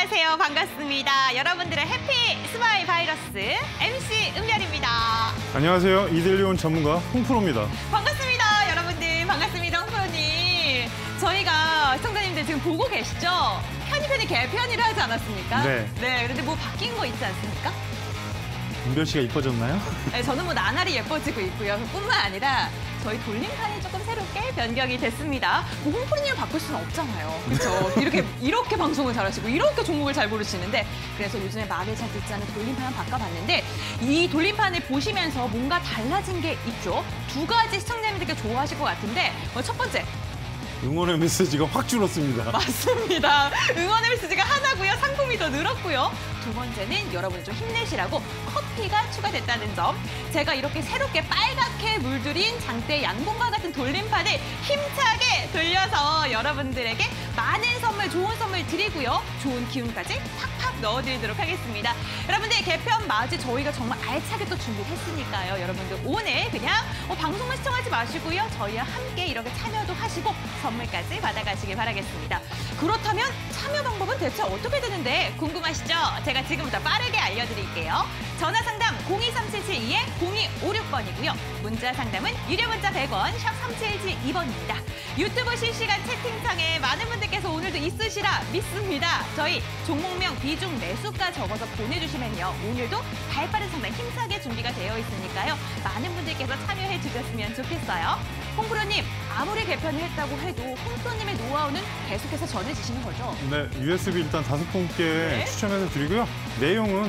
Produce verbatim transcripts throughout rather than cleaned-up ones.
안녕하세요. 반갑습니다. 여러분들의 해피 스마일 바이러스 엠씨 은별입니다. 안녕하세요. 이델리온 전문가 홍프로입니다. 반갑습니다. 여러분들 반갑습니다. 홍프로님. 저희가 시청자님들 지금 보고 계시죠? 편의편이 개편이를 하지 않았습니까? 네. 네. 그런데 뭐 바뀐 거 있지 않습니까? 은별 씨가 이뻐졌나요? 네, 저는 뭐 나날이 예뻐지고 있고요. 뿐만 아니라 저희 돌림판이 조금 새롭게 변경이 됐습니다. 뭐 홍프로님을 바꿀 수는 없잖아요. 그렇죠? 이렇게 이렇게 방송을 잘하시고 이렇게 종목을 잘 고르시는데 그래서 요즘에 말을 잘 듣지 않는 돌림판을 바꿔봤는데 이 돌림판을 보시면서 뭔가 달라진 게 있죠. 두 가지 시청자님들께 좋아하실 것 같은데 뭐 첫 번째. 응원의 메시지가 확 줄었습니다. 맞습니다. 응원의 메시지가 하나고요. 상품이 더 늘었고요. 두 번째는 여러분이 좀 힘내시라고 커피가 추가됐다는 점. 제가 이렇게 새롭게 빨갛게 물들인 장대 양봉과 같은 돌림판을 힘차게 돌려서 여러분들에게 많은 선물, 좋은 선물 드리고요. 좋은 기운까지 팍팍 넣어드리도록 하겠습니다. 여러분들 개편 맞이 저희가 정말 알차게 또 준비했으니까요. 여러분들 오늘 그냥 뭐 방송만 시청하지 마시고요. 저희와 함께 이렇게 참여도 하시고 선물까지 받아가시길 바라겠습니다. 그렇다면 참여 방법은 대체 어떻게 되는데 궁금하시죠? 제가 지금부터 빠르게 알려드릴게요. 전화 상담 공이삼칠칠이 공이오육 번이고요. 문자 상담은 유료 문자 백 원, 샵 삼칠칠이 번입니다. 유튜브 실시간 채팅창에 많은 분들께서 오늘도 있으시라 믿습니다. 저희 종목명 비중 매수가 적어서 보내주시면요. 오늘도 발빠른 상담 힘차게 준비가 되어 있으니까요. 많은 분들께서 참여해 주셨으면 좋겠어요. 홍프로님, 아무리 개편을 했다고 해도 홍프로님의 노하우는 계속해서 전해지시는 거죠? 네, 유에스비 일단 다섯 분께 네. 추천해서 드리고요. 내용은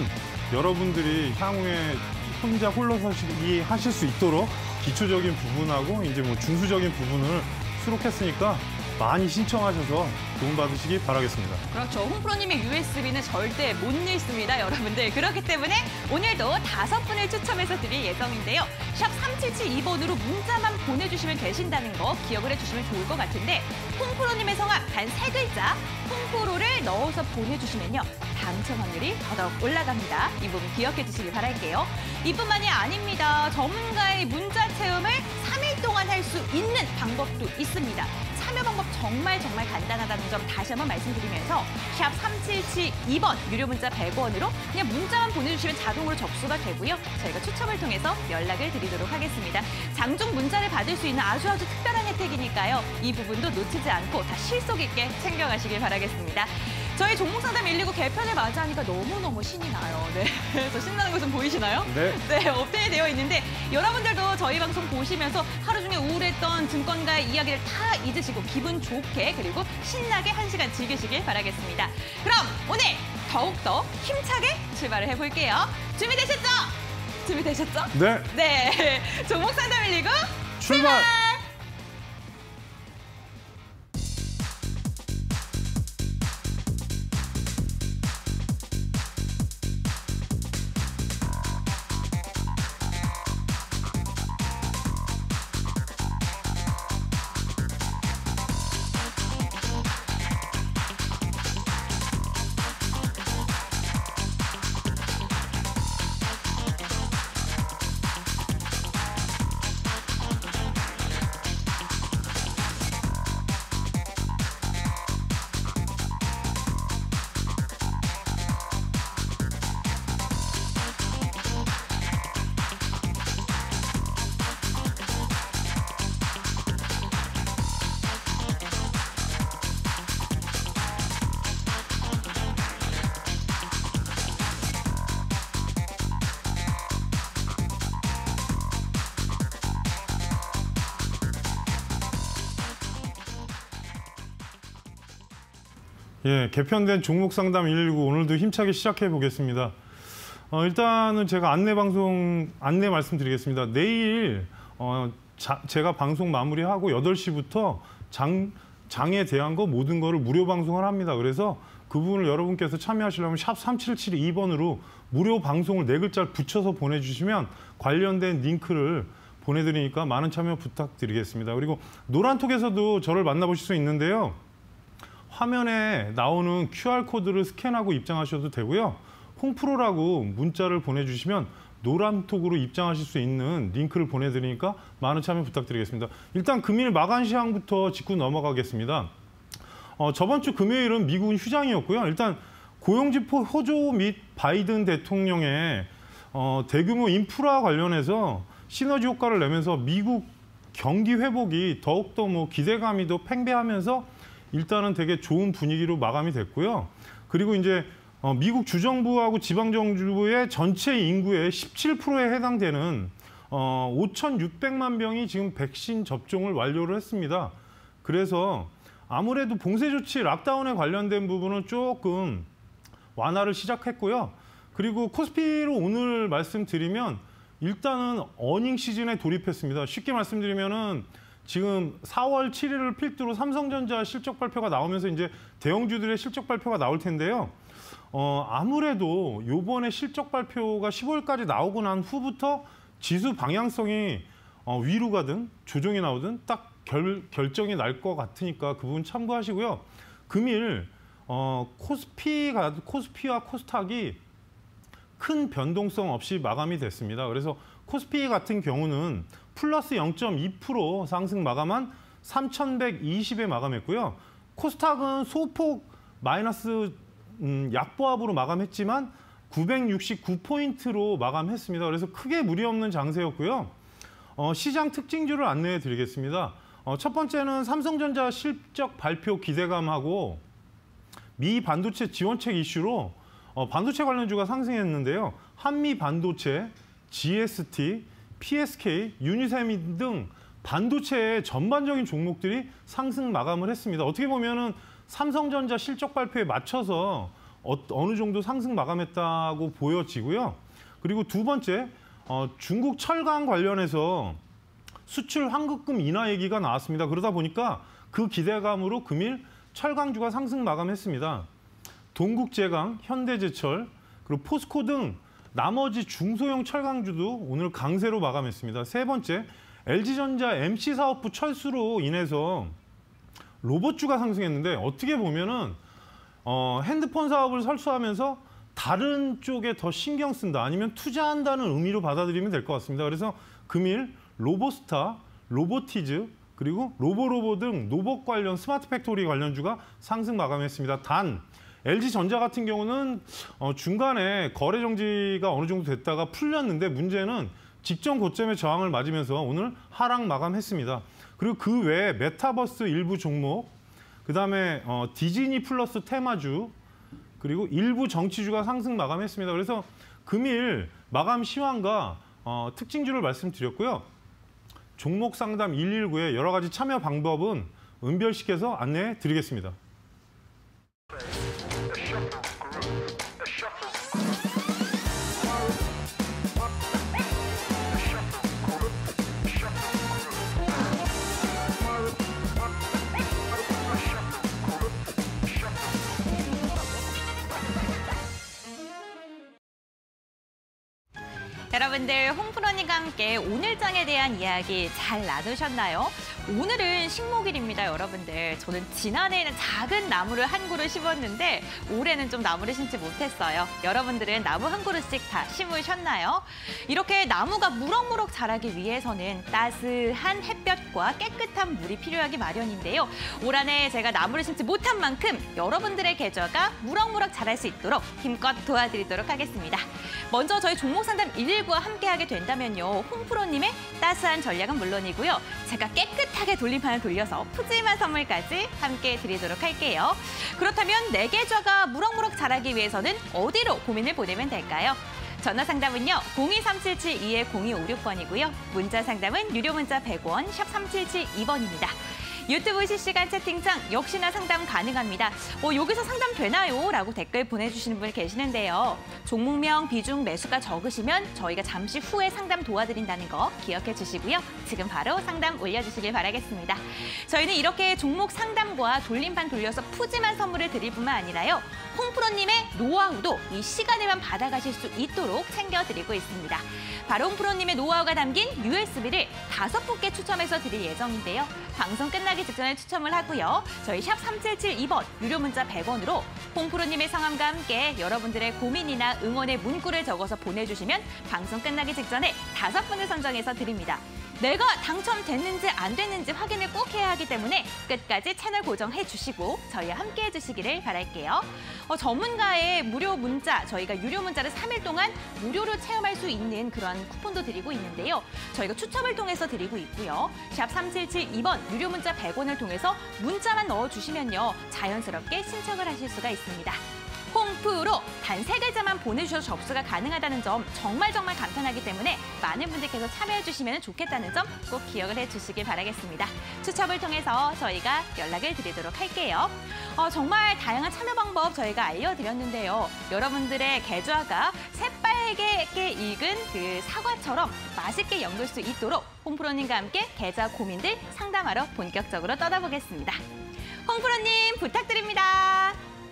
여러분들이 향후에 혼자 홀로서기 하실 수 있도록 기초적인 부분하고 이제 뭐 중수적인 부분을 수록했으니까 많이 신청하셔서 도움받으시기 바라겠습니다. 그렇죠. 홍프로님의 유에스비는 절대 못 잃습니다, 여러분들. 그렇기 때문에 오늘도 다섯 분을 추첨해서 드릴 예정인데요. 샵 삼칠칠이 번으로 문자만 보내주시면 되신다는 거 기억을 해주시면 좋을 것 같은데 홍프로님의 성함 단 세 글자 홍프로를 넣어서 보내주시면요. 당첨 확률이 더더욱 올라갑니다. 이 부분 기억해 주시길 바랄게요. 이뿐만이 아닙니다. 전문가의 문자 체험을 삼 일 동안 할 수 있는 방법도 있습니다. 참여 방법 정말 정말 간단하다는 점 다시 한번 말씀드리면서 샵 삼칠칠이 번 유료 문자 백 원으로 그냥 문자만 보내주시면 자동으로 접수가 되고요. 저희가 추첨을 통해서 연락을 드리도록 하겠습니다. 장중 문자를 받을 수 있는 아주 아주 특별한 혜택이니까요. 이 부분도 놓치지 않고 다 실속 있게 챙겨가시길 바라겠습니다. 저희 종목상담 일일구 개편을 맞이하니까 너무너무 신이 나요. 네, 저 신나는 거 좀 보이시나요? 네. 네, 업데이트 되어 있는데 여러분들도 저희 방송 보시면서 하루 중에 우울했던 증권가의 이야기를 다 잊으시고 기분 좋게 그리고 신나게 한 시간 즐기시길 바라겠습니다. 그럼 오늘 더욱더 힘차게 출발을 해볼게요. 준비되셨죠? 준비되셨죠? 네. 네, 종목상담 일일구 출발! 출발! 예, 개편된 종목 상담 일일구 오늘도 힘차게 시작해 보겠습니다. 어, 일단은 제가 안내 방송 안내 말씀드리겠습니다. 내일 어, 자, 제가 방송 마무리하고 여덟 시부터 장 장에 대한 거 모든 거를 무료 방송을 합니다. 그래서 그 부분을 여러분께서 참여하시려면 샵 삼칠칠이 번으로 무료 방송을 네 글자를 붙여서 보내주시면 관련된 링크를 보내드리니까 많은 참여 부탁드리겠습니다. 그리고 노란톡에서도 저를 만나보실 수 있는데요. 화면에 나오는 큐알코드를 스캔하고 입장하셔도 되고요. 홍프로라고 문자를 보내주시면 노란톡으로 입장하실 수 있는 링크를 보내드리니까 많은 참여 부탁드리겠습니다. 일단 금일 마감 시황부터 짚고 넘어가겠습니다. 어, 저번 주 금요일은 미국은 휴장이었고요. 일단 고용지 호조 및 바이든 대통령의 어, 대규모 인프라 관련해서 시너지 효과를 내면서 미국 경기 회복이 더욱더 뭐 기대감이 더 팽배하면서 일단은 되게 좋은 분위기로 마감이 됐고요. 그리고 이제 어, 미국 주정부하고 지방정부의 전체 인구의 십칠 퍼센트에 해당되는 어, 오천육백만 명이 지금 백신 접종을 완료를 했습니다. 그래서 아무래도 봉쇄 조치, 락다운에 관련된 부분은 조금 완화를 시작했고요. 그리고 코스피로 오늘 말씀드리면 일단은 어닝 시즌에 돌입했습니다. 쉽게 말씀드리면은 지금 사월 칠일을 필두로 삼성전자 실적 발표가 나오면서 이제 대형주들의 실적 발표가 나올 텐데요. 어, 아무래도 요번에 실적 발표가 십오일까지 나오고 난 후부터 지수 방향성이 어, 위로 가든 조정이 나오든 딱 결, 결정이 날 것 같으니까 그 부분 참고하시고요. 금일 어, 코스피가, 코스피와 코스닥이 큰 변동성 없이 마감이 됐습니다. 그래서 코스피 같은 경우는 플러스 영 점 이 퍼센트 상승 마감한 삼천백이십에 마감했고요. 코스닥은 소폭 마이너스 음, 약보합으로 마감했지만 구백육십구 포인트로 마감했습니다. 그래서 크게 무리 없는 장세였고요. 어, 시장 특징주를 안내해 드리겠습니다. 어, 첫 번째는 삼성전자 실적 발표 기대감하고 미 반도체 지원책 이슈로 어, 반도체 관련주가 상승했는데요. 한미 반도체, 지에스티, 피에스케이, 유니세미 등 반도체의 전반적인 종목들이 상승 마감을 했습니다. 어떻게 보면은 삼성전자 실적 발표에 맞춰서 어, 어느 정도 상승 마감했다고 보여지고요. 그리고 두 번째, 어, 중국 철강 관련해서 수출 환급금 인하 얘기가 나왔습니다. 그러다 보니까 그 기대감으로 금일 철강주가 상승 마감했습니다. 동국제강, 현대제철, 그리고 포스코 등 나머지 중소형 철강주도 오늘 강세로 마감했습니다. 세 번째, 엘지전자 엠씨사업부 철수로 인해서 로봇주가 상승했는데 어떻게 보면은 어, 핸드폰 사업을 설수하면서 다른 쪽에 더 신경 쓴다 아니면 투자한다는 의미로 받아들이면 될 것 같습니다. 그래서 금일 로보스타, 로보티즈, 그리고 로보로보 등 로봇 관련 스마트 팩토리 관련주가 상승 마감했습니다. 단 엘지전자 같은 경우는 어, 중간에 거래 정지가 어느 정도 됐다가 풀렸는데 문제는 직전 고점의 저항을 맞으면서 오늘 하락 마감했습니다. 그리고 그 외에 메타버스 일부 종목, 그다음에 어, 디즈니 플러스 테마주, 그리고 일부 정치주가 상승 마감했습니다. 그래서 금일 마감 시황과 어, 특징주를 말씀드렸고요. 종목 상담 일일구의 여러 가지 참여 방법은 은별식에서 안내해 드리겠습니다. 여러분들 홈프로님과 함께 오늘장에 대한 이야기 잘 나누셨나요? 오늘은 식목일입니다, 여러분들. 저는 지난해에는 작은 나무를 한 그루 심었는데 올해는 좀 나무를 심지 못했어요. 여러분들은 나무 한 그루씩 다 심으셨나요? 이렇게 나무가 무럭무럭 자라기 위해서는 따스한 햇볕과 깨끗한 물이 필요하기 마련인데요. 올 한 해 제가 나무를 심지 못한 만큼 여러분들의 계절가 무럭무럭 자랄 수 있도록 힘껏 도와드리도록 하겠습니다. 먼저 저희 종목 상담 일일구와 함께하게 된다면요. 홈프로님의 따스한 전략은 물론이고요. 제가 깨끗하게 돌림판을 돌려서 푸짐한 선물까지 함께 드리도록 할게요. 그렇다면 내 계좌가 무럭무럭 자라기 위해서는 어디로 고민을 보내면 될까요? 전화 상담은요. 공이 삼칠칠 공이오육 번이고요. 문자 상담은 유료 문자 백 원, 샵 삼칠칠이 번입니다. 유튜브 실시간 채팅창 역시나 상담 가능합니다. 어, 여기서 상담 되나요? 라고 댓글 보내주시는 분 계시는데요. 종목명, 비중, 매수가 적으시면 저희가 잠시 후에 상담 도와드린다는 거 기억해 주시고요. 지금 바로 상담 올려주시길 바라겠습니다. 저희는 이렇게 종목 상담과 돌림판 돌려서 푸짐한 선물을 드릴 뿐만 아니라요. 홍프로님의 노하우도 이 시간에만 받아가실 수 있도록 챙겨드리고 있습니다. 바로 홍프로님의 노하우가 담긴 유에스비를 다섯 분께 추첨해서 드릴 예정인데요. 방송 끝나기 직전에 추첨을 하고요. 저희 샵 삼칠칠이 번 유료 문자 백 원으로 홍프로님의 성함과 함께 여러분들의 고민이나 응원의 문구를 적어서 보내주시면 방송 끝나기 직전에 다섯 분을 선정해서 드립니다. 내가 당첨됐는지 안 됐는지 확인을 꼭 해야 하기 때문에 끝까지 채널 고정해 주시고 저희와 함께 해주시기를 바랄게요. 어, 전문가의 무료 문자, 저희가 유료 문자를 삼 일 동안 무료로 체험할 수 있는 그런 쿠폰도 드리고 있는데요. 저희가 추첨을 통해서 드리고 있고요. 샵 삼칠칠이 번 유료 문자 백 원을 통해서 문자만 넣어주시면요. 자연스럽게 신청을 하실 수가 있습니다. 홈프로 단 세 글자만 보내주셔서 접수가 가능하다는 점 정말 정말 간편하기 때문에 많은 분들께서 참여해 주시면 좋겠다는 점 꼭 기억을 해주시길 바라겠습니다. 추첨을 통해서 저희가 연락을 드리도록 할게요. 어, 정말 다양한 참여 방법 저희가 알려드렸는데요. 여러분들의 계좌가 새빨갛게 익은 그 사과처럼 맛있게 연글 수 있도록 홈프로님과 함께 계좌 고민들 상담하러 본격적으로 떠나보겠습니다. 홈프로님 부탁드립니다.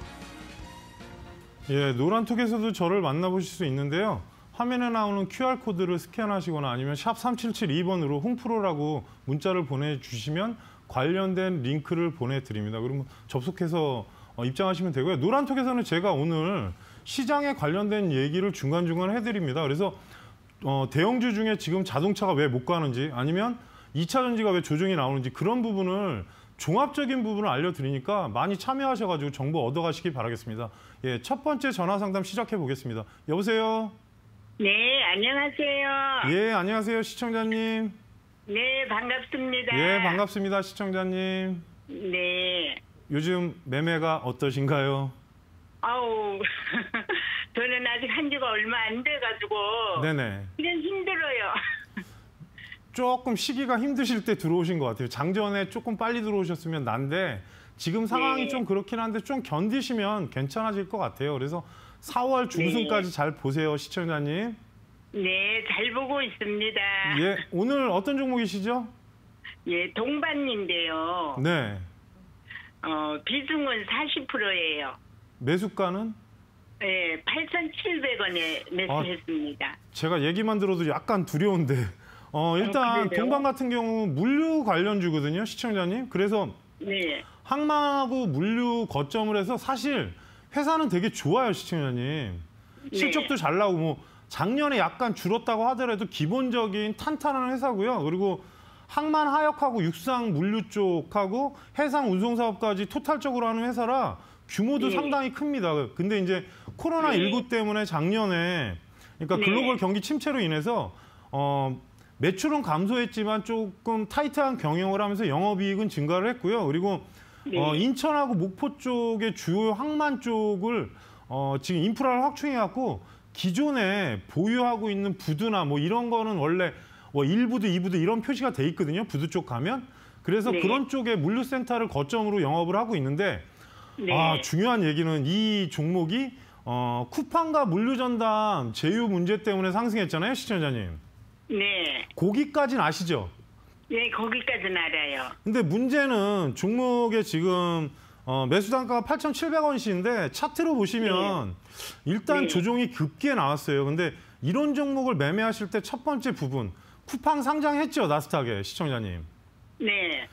예, 노란톡에서도 저를 만나보실 수 있는데요. 화면에 나오는 큐알코드를 스캔하시거나 아니면 샵 삼칠칠이 번으로 홍프로라고 문자를 보내주시면 관련된 링크를 보내드립니다. 그러면 접속해서 입장하시면 되고요. 노란톡에서는 제가 오늘 시장에 관련된 얘기를 중간중간 해드립니다. 그래서 어, 대형주 중에 지금 자동차가 왜 못 가는지 아니면 이 차 전지가 왜 조정이 나오는지 그런 부분을 종합적인 부분을 알려드리니까 많이 참여하셔가지고 정보 얻어가시기 바라겠습니다. 예, 첫 번째 전화 상담 시작해 보겠습니다. 여보세요? 네, 안녕하세요. 예, 안녕하세요, 시청자님. 네, 반갑습니다. 예, 반갑습니다, 시청자님. 네. 요즘 매매가 어떠신가요? 아우, 저는 아직 한 지가 얼마 안 돼가지고. 네네. 그냥 힘들어요. 조금 시기가 힘드실 때 들어오신 것 같아요. 장전에 조금 빨리 들어오셨으면 난데 지금 상황이 네. 좀 그렇긴 한데 좀 견디시면 괜찮아질 것 같아요. 그래서 사월 중순까지 네. 잘 보세요, 시청자님. 네, 잘 보고 있습니다. 예, 오늘 어떤 종목이시죠? 예, 동반인데요. 네. 어, 비중은 사십 퍼센트예요. 매수가는? 예, 팔천칠백 원에 매수했습니다. 제가 얘기만 들어도 약간 두려운데. 어, 일단 그래요? 동반 같은 경우 물류 관련주거든요, 시청자님. 그래서 네. 항만하고 물류 거점을 해서 사실 회사는 되게 좋아요, 시청자님. 실적도 네. 잘 나오고 뭐 작년에 약간 줄었다고 하더라도 기본적인 탄탄한 회사고요. 그리고 항만 하역하고 육상 물류 쪽하고 해상 운송 사업까지 토탈적으로 하는 회사라 규모도 네. 상당히 큽니다. 근데 이제 코로나 십구 네. 때문에 작년에 그러니까 네. 글로벌 경기 침체로 인해서 어 매출은 감소했지만 조금 타이트한 경영을 하면서 영업이익은 증가를 했고요. 그리고 네. 어, 인천하고 목포 쪽의 주요 항만 쪽을 어, 지금 인프라를 확충해갖고 기존에 보유하고 있는 부두나 뭐 이런 거는 원래 뭐 일 부두, 이 부두 이런 표시가 돼 있거든요. 부두 쪽 가면. 그래서 네. 그런 쪽에 물류센터를 거점으로 영업을 하고 있는데 네. 아, 중요한 얘기는 이 종목이 어, 쿠팡과 물류전담 제휴 문제 때문에 상승했잖아요, 시청자님. 네. 거기까지는 아시죠? 네, 거기까지는 알아요. 근데 문제는 종목에 지금 어, 매수 단가가 팔천칠백 원이신데 차트로 보시면 일단 네. 조정이 급게 나왔어요. 근데 이런 종목을 매매하실 때 첫 번째 부분, 쿠팡 상장했죠, 나스닥에, 시청자님. 네.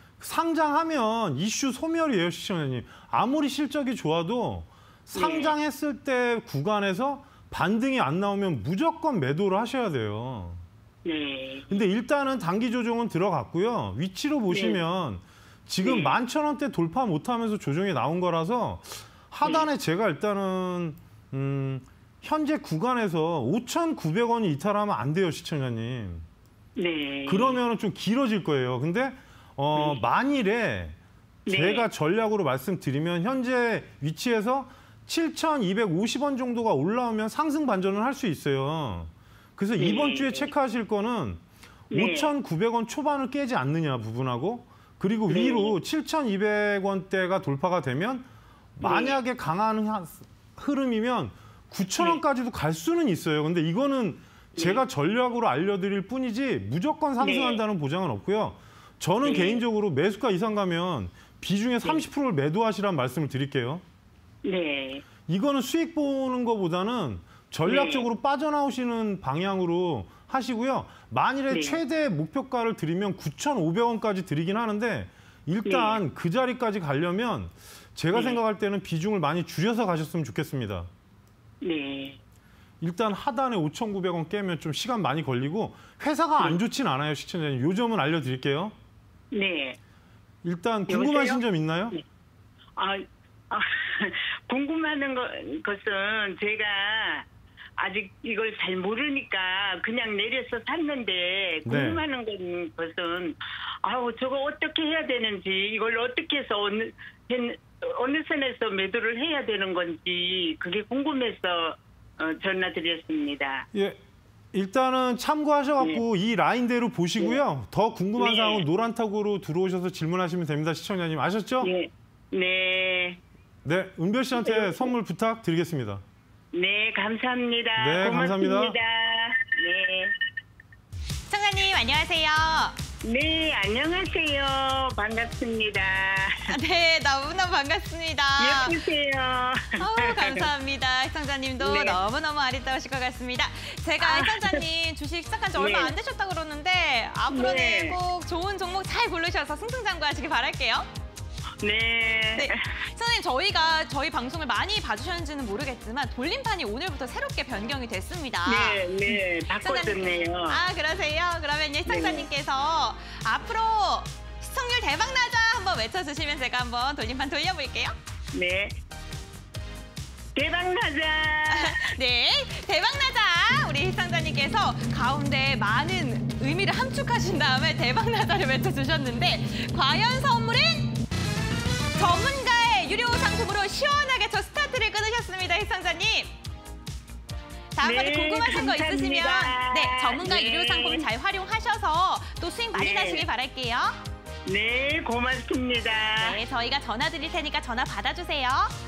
상장하면 이슈 소멸이에요, 시청자님. 아무리 실적이 좋아도 상장했을 때 구간에서 반등이 안 나오면 무조건 매도를 하셔야 돼요. 네. 근데 일단은 단기 조정은 들어갔고요. 위치로 보시면 지금 네. 만 천 원대 돌파 못하면서 조정이 나온 거라서 하단에 제가 일단은 음, 현재 구간에서 오천구백 원이 이탈하면 안 돼요, 시청자님. 네. 그러면은 좀 길어질 거예요. 근데 어, 네. 만일에 네. 제가 전략으로 말씀드리면 현재 위치에서 칠천이백오십 원 정도가 올라오면 상승 반전을 할 수 있어요. 그래서 네. 이번 주에 체크하실 거는 네. 오천구백 원 초반을 깨지 않느냐 부분하고 그리고 네. 위로 칠천이백 원대가 돌파가 되면 만약에 강한 하- 흐름이면 구천 원까지도 갈 수는 있어요. 근데 이거는 제가 전략으로 알려드릴 뿐이지 무조건 상승한다는 보장은 없고요. 저는 네. 개인적으로 매수가 이상 가면 비중의 삼십 퍼센트를 매도하시라는 말씀을 드릴게요. 네. 이거는 수익 보는 것보다는 전략적으로 빠져나오시는 방향으로 하시고요. 만일에 네. 최대 목표가를 드리면 구천오백 원까지 드리긴 하는데 일단 그 자리까지 가려면 제가 네. 생각할 때는 비중을 많이 줄여서 가셨으면 좋겠습니다. 네. 일단 하단에 오천구백 원 깨면 좀 시간 많이 걸리고 회사가 안 좋진 않아요, 시청자님. 요 점은 알려드릴게요. 네. 일단 궁금하신 여보세요? 점 있나요? 네. 아, 아 궁금한 거, 것은 제가 아직 이걸 잘 모르니까 그냥 내려서 샀는데 궁금한 건 것은 아우 저거 어떻게 해야 되는지 이걸 어떻게 해서 어느 어느 선에서 매도를 해야 되는 건지 그게 궁금해서 어, 전화드렸습니다. 예. 일단은 참고하셔갖고 이 라인대로 보시고요. 더 궁금한 네. 사항은 노란탁으로 들어오셔서 질문하시면 됩니다, 시청자님. 아셨죠? 네, 네, 네, 은별 씨한테 선물 부탁드리겠습니다. 네, 감사합니다. 네, 감사합니다. 고맙습니다. 네. 시청자님 안녕하세요. 네, 안녕하세요. 반갑습니다. 아, 네, 너무너무 반갑습니다. 예쁘세요. 어우, 감사합니다. 시청자님도 네. 너무너무 아리따우실 것 같습니다. 제가 아. 시청자님 주식 시작한 지 얼마 네. 안 되셨다고 그러는데 앞으로는 네. 꼭 좋은 종목 잘 고르셔서 승승장구하시길 바랄게요. 네. 네, 선생님 저희가 저희 방송을 많이 봐주셨는지는 모르겠지만 돌림판이 오늘부터 새롭게 변경이 됐습니다. 네, 네, 바꿔줬네요. 아 그러세요? 그러면 시청자님께서 앞으로 시청률 대박나자 한번 외쳐주시면 제가 한번 돌림판 돌려볼게요. 네. 대박나자. 네, 대박나자! 우리 시청자님께서 가운데 많은 의미를 함축하신 다음에 대박나자를 외쳐주셨는데 과연 선물은 전문가의 유료 상품으로 시원하게 저 스타트를 끊으셨습니다, 시청자님. 다음까지 네, 궁금하신 거 감사합니다. 있으시면 네, 전문가 네. 유료 상품 잘 활용하셔서 또 수익 많이 네. 나시길 바랄게요. 네, 고맙습니다. 네, 저희가 전화 드릴 테니까 전화 받아주세요.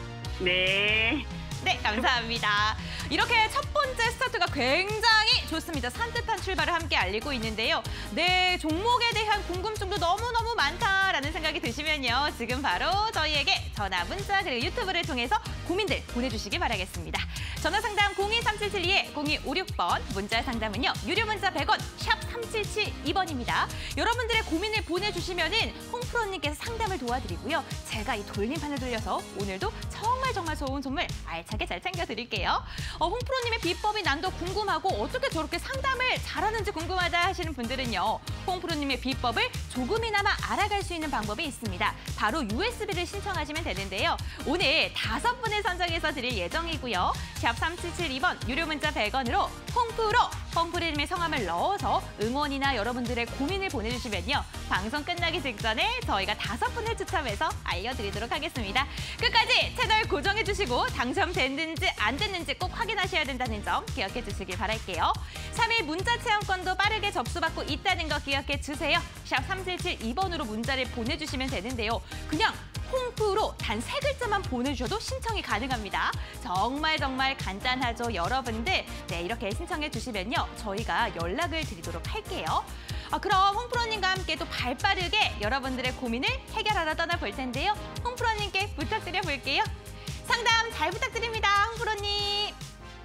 네. 네, 감사합니다. 이렇게 첫 번째 스타트가 굉장히 좋습니다. 산뜻한 출발을 함께 알리고 있는데요. 네, 종목에 대한 궁금증도 너무너무 많다라는 생각이 드시면요. 지금 바로 저희에게 전화, 문자, 그리고 유튜브를 통해서 고민들 보내주시기 바라겠습니다. 전화 상담 공이 삼칠칠이 공이오육 번, 문자 상담은요. 유료 문자 백 원, 샵 삼칠칠이 번입니다. 여러분들의 고민을 보내주시면은 홍프로님께서 상담을 도와드리고요. 제가 이 돌림판을 돌려서 오늘도 정말 정말 좋은 선물 알차게 잘 챙겨드릴게요. 어, 홍프로님의 비법이 난도 궁금하고 어떻게 저렇게 상담을 잘하는지 궁금하다 하시는 분들은요. 홍프로님의 비법을 조금이나마 알아갈 수 있는 방법이 있습니다. 바로 유에스비를 신청하시면 되는데요. 오늘 다섯 분을 선정해서 드릴 예정이고요. 샵 삼칠칠이 번 유료 문자 백 원으로 홍프로, 홍프로님의 성함을 넣어서 응원이나 여러분들의 고민을 보내주시면요. 방송 끝나기 직전에 저희가 다섯 분을 추첨해서 알려드리도록 하겠습니다. 끝까지 채널 고정해주시고 당첨됐는지 안 됐는지 꼭 확인하셔야 된다는 점 기억해 주시길 바랄게요. 삼 일 문자 체험권도 빠르게 접수받고 있다는 거 기억해 주세요. 샵 삼칠칠이 번으로 문자를 보내주시면 되는데요. 그냥 홍프로 단 세 글자만 보내주셔도 신청이 가능합니다. 정말 정말 간단하죠, 여러분들. 네, 이렇게 신청해 주시면요. 저희가 연락을 드리도록 할게요. 아, 그럼 홍프로님과 함께 또 발빠르게 여러분들의 고민을 해결하러 떠나볼 텐데요. 홍프로님께 부탁드려 볼게요. 상담 잘 부탁드립니다, 홍프로님.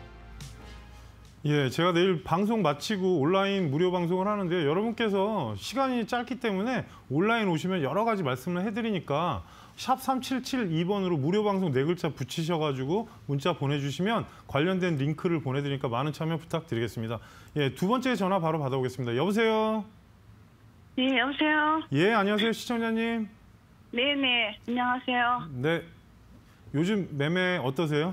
예, 제가 내일 방송 마치고 온라인 무료 방송을 하는데 여러분께서 시간이 짧기 때문에 온라인 오시면 여러 가지 말씀을 해드리니까 샵 삼칠칠이 번으로 무료 방송 네 글자 붙이셔가지고 문자 보내주시면 관련된 링크를 보내드리니까 많은 참여 부탁드리겠습니다. 예, 두 번째 전화 바로 받아보겠습니다. 여보세요? 네, 여보세요? 예, 안녕하세요, 시청자님. 네네, 안녕하세요. 네, 요즘 매매 어떠세요?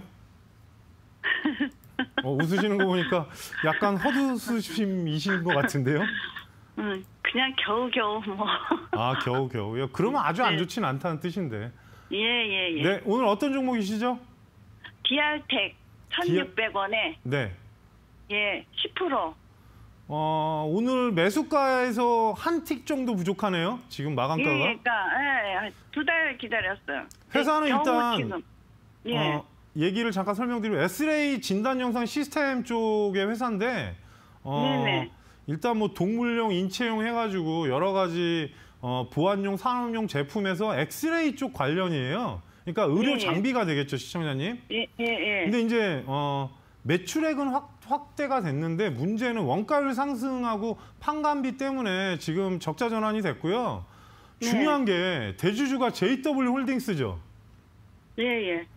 어, 웃으시는 거 보니까 약간 헛웃으심이신 것 같은데요? 응, 그냥 겨우겨우 뭐. 아, 겨우겨우요? 그러면 아주 안 네. 좋진 않다는 뜻인데. 예, 예, 예. 네, 오늘 어떤 종목이시죠? 디알텍 천육백 원에 네. 예, 십 퍼센트. 어, 오늘 매수가에서 한 틱 정도 부족하네요. 지금 마감가가. 예, 그러니까 예, 두 달 기다렸어요. 회사는 겨우 일단 지금. 예. 어, 얘기를 잠깐 설명드리면 에스엘에이 진단 영상 시스템 쪽의 회사인데 어, 네네. 일단 뭐 동물용, 인체용 해가지고 여러 가지 어, 보안용, 산업용 제품에서 엑스레이 쪽 관련이에요. 그러니까 의료 예, 예. 장비가 되겠죠, 시청자님. 예, 예, 예. 근데 이제 어, 매출액은 확, 확대가 됐는데 문제는 원가율 상승하고 판관비 때문에 지금 적자 전환이 됐고요. 중요한 게 대주주가 제이더블유 홀딩스죠. 예, 예.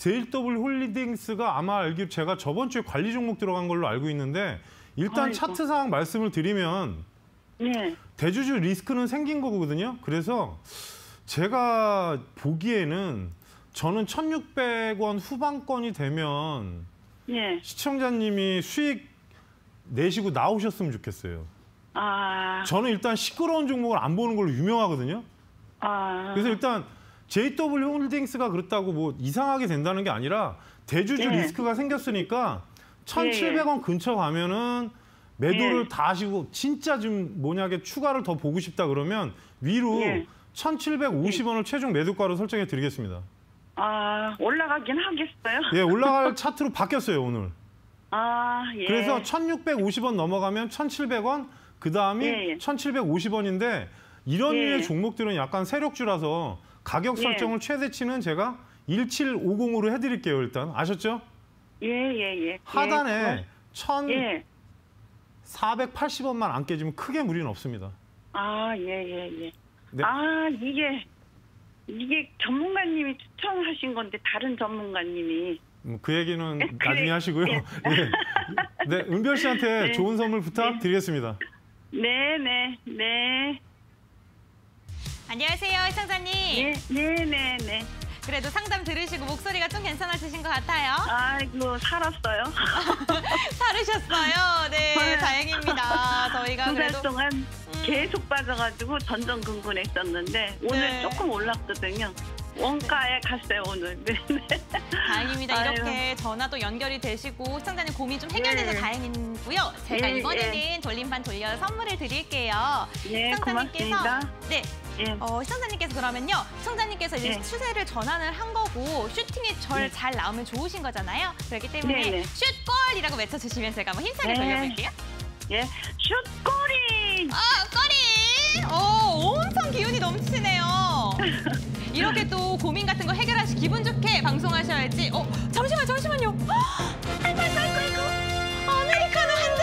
제이더블유 홀딩스가 아마 알기로 제가 저번 주에 관리 종목 들어간 걸로 알고 있는데 일단 아이고. 차트 상황 말씀을 드리면 네. 대주주 리스크는 생긴 거거든요. 그래서 제가 보기에는 저는 천육백 원 후반권이 되면 네. 시청자님이 수익 내시고 나오셨으면 좋겠어요. 아. 저는 일단 시끄러운 종목을 안 보는 걸로 유명하거든요. 아. 그래서 일단 제이더블유 홀딩스가 그렇다고 뭐 이상하게 된다는 게 아니라 대주주 네. 리스크가 생겼으니까 천칠백 원 근처 가면은 매도를 네. 다 하시고 진짜 좀 뭐냐게 추가를 더 보고 싶다 그러면 위로 네. 천칠백오십 원을 최종 매도가로 설정해 드리겠습니다. 아, 올라가긴 하겠어요? 예, 올라갈 차트로 바뀌었어요, 오늘. 아, 예. 그래서 천육백오십 원 넘어가면 천칠백 원, 그 다음이 예, 예. 천칠백오십 원인데 이런 예. 류의 종목들은 약간 세력주라서 가격 예. 설정을 최대치는 제가 일칠오공으로 해드릴게요, 일단. 아셨죠? 예, 예, 예. 하단에 예. 천사백팔십 원만 안 깨지면 크게 무리는 없습니다. 아, 예, 예, 예. 네. 아, 이게, 이게 전문가님이 추천하신 건데, 다른 전문가님이. 음, 그 얘기는 예, 나중에 그래. 하시고요. 예. 예. 네, 은별 씨한테 네. 좋은 선물 부탁드리겠습니다. 네, 네, 네. 안녕하세요, 시청자님. 네, 네, 네, 네. 그래도 상담 들으시고 목소리가 좀 괜찮아지신 것 같아요. 아이고, 살았어요. 살으셨어요. 네, 네. 다행입니다. 저희가 두 달 그래도 동안 계속 빠져가지고 전전긍긍했었는데, 오늘 네. 조금 올랐거든요. 원가에 갔어요, 오늘. 네, 네. 다행입니다. 아유. 이렇게 전화도 연결이 되시고 시청자님 고민 좀 해결돼서 예. 다행이고요. 제가 예, 이번에는 예. 돌림판 돌려 선물을 드릴게요. 네, 시청자님께서 고맙습니다. 네, 예. 어, 시청자님께서 그러면요. 시청자님께서 이제 네. 추세를 전환을 한 거고 슈팅이 절 잘 나오면 좋으신 거잖아요. 그렇기 때문에 네, 네. 슛골이라고 외쳐주시면 제가 한번 힘차게 네. 돌려볼게요. 예, 슛꼬리! 아, 꼬리! 어, 엄청 기운이 넘치시네요. 이렇게 또 고민 같은 거 해결하시 기분 좋게 방송하셔야지. 어, 잠시만, 잠시만요. 헉! 아이고, 아이고, 아이고, 아이고. 아메리카노 한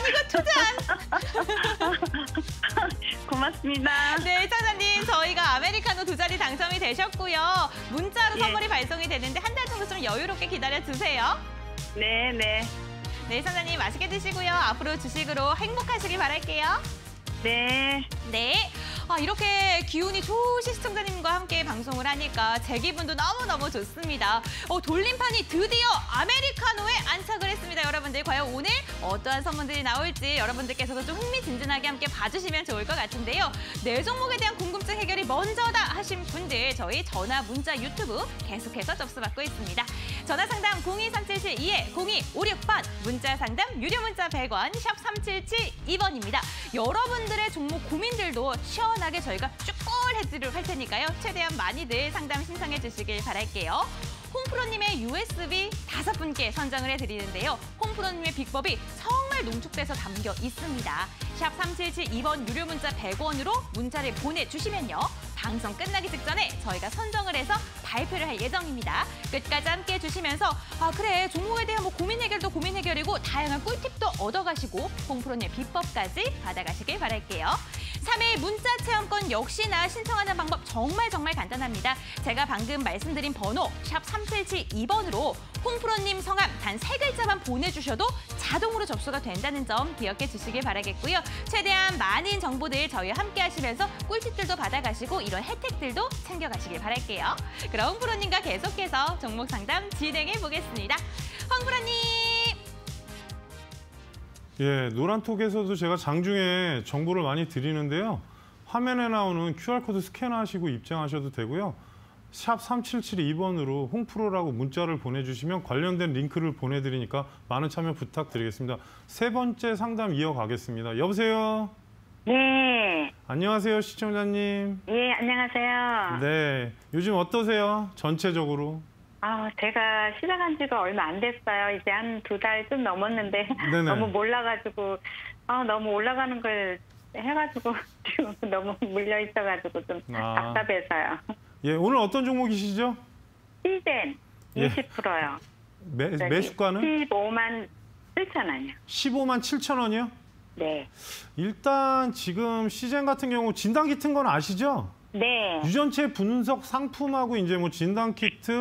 잔도 아니고 두 잔. 고맙습니다. 네, 시청자님, 저희가 아메리카노 두 잔이 당첨이 되셨고요. 문자로 예. 선물이 발송이 되는데 한 달 정도 좀 여유롭게 기다려주세요. 네, 네. 네, 시청자님 맛있게 드시고요. 앞으로 주식으로 행복하시길 바랄게요. 네. 네. 아, 이렇게 기운이 좋으신 시청자님과 함께 방송을 하니까 제 기분도 너무너무 좋습니다. 어, 돌림판이 드디어 아메리카노에 안착을 했습니다. 여러분들 과연 오늘 어떠한 선물들이 나올지 여러분들께서도 좀 흥미진진하게 함께 봐주시면 좋을 것 같은데요. 내 종목에 대한 궁금증 해결이 먼저다 하신 분들 저희 전화, 문자, 유튜브 계속해서 접수받고 있습니다. 전화 상담 공이 삼칠칠이 공이 오육번, 문자 상담 유료 문자 백 원, 샵 삼칠칠이 번입니다. 여러분들의 종목 고민들도 시원하게 저희가 쭈꿀 해드리도록 할 테니까요. 최대한 많이들 상담 신청해 주시길 바랄게요. 홍프로님의 유에스비 다섯 분께 선정을 해드리는데요. 홍프로님의 비법이 정말 농축돼서 담겨 있습니다. 샵 삼칠칠이 번 유료 문자 백 원으로 문자를 보내주시면요. 방송 끝나기 직전에 저희가 선정을 해서 발표를 할 예정입니다. 끝까지 함께 해주시면서 아 그래 종목에 대한 뭐 고민 해결도 고민 해결이고 다양한 꿀팁도 얻어가시고 홍프로님의 비법까지 받아가시길 바랄게요. 삼 일 문자 체험권 역시나 신청하는 방법 정말 정말 간단합니다. 제가 방금 말씀드린 번호 샵 삼칠칠이 번으로 홍프로님 성함 단 세 글자만 보내주셔도 자동으로 접수가 된다는 점 기억해 주시길 바라겠고요. 최대한 많은 정보들 저희와 함께 하시면서 꿀팁들도 받아가시고 이런 혜택들도 챙겨가시길 바랄게요. 그럼 홍프로님과 계속해서 종목 상담 진행해 보겠습니다. 홍프로님! 예, 노란톡에서도 제가 장중에 정보를 많이 드리는데요. 화면에 나오는 큐알코드 스캔하시고 입장하셔도 되고요. 샵 삼칠칠이 번으로 홍프로라고 문자를 보내주시면 관련된 링크를 보내드리니까 많은 참여 부탁드리겠습니다. 세 번째 상담 이어가겠습니다. 여보세요? 네. 안녕하세요, 시청자님. 예, 안녕하세요. 네, 요즘 어떠세요? 전체적으로? 아, 제가 시작한 지가 얼마 안 됐어요. 이제 한 두 달 좀 넘었는데 네네. 너무 몰라가지고 아, 너무 올라가는 걸 해가지고 지금 너무 물려 있어가지고 좀 아. 답답해서요. 예, 오늘 어떤 종목이시죠? 시젠 예. 이십 퍼센트요. 매, 매수가는? 십오만 칠천 원이요. 십오만 칠천 원이요? 네. 일단 지금 시젠 같은 경우 진단 키트인 건 아시죠? 네. 유전체 분석 상품하고 이제 뭐 진단 키트,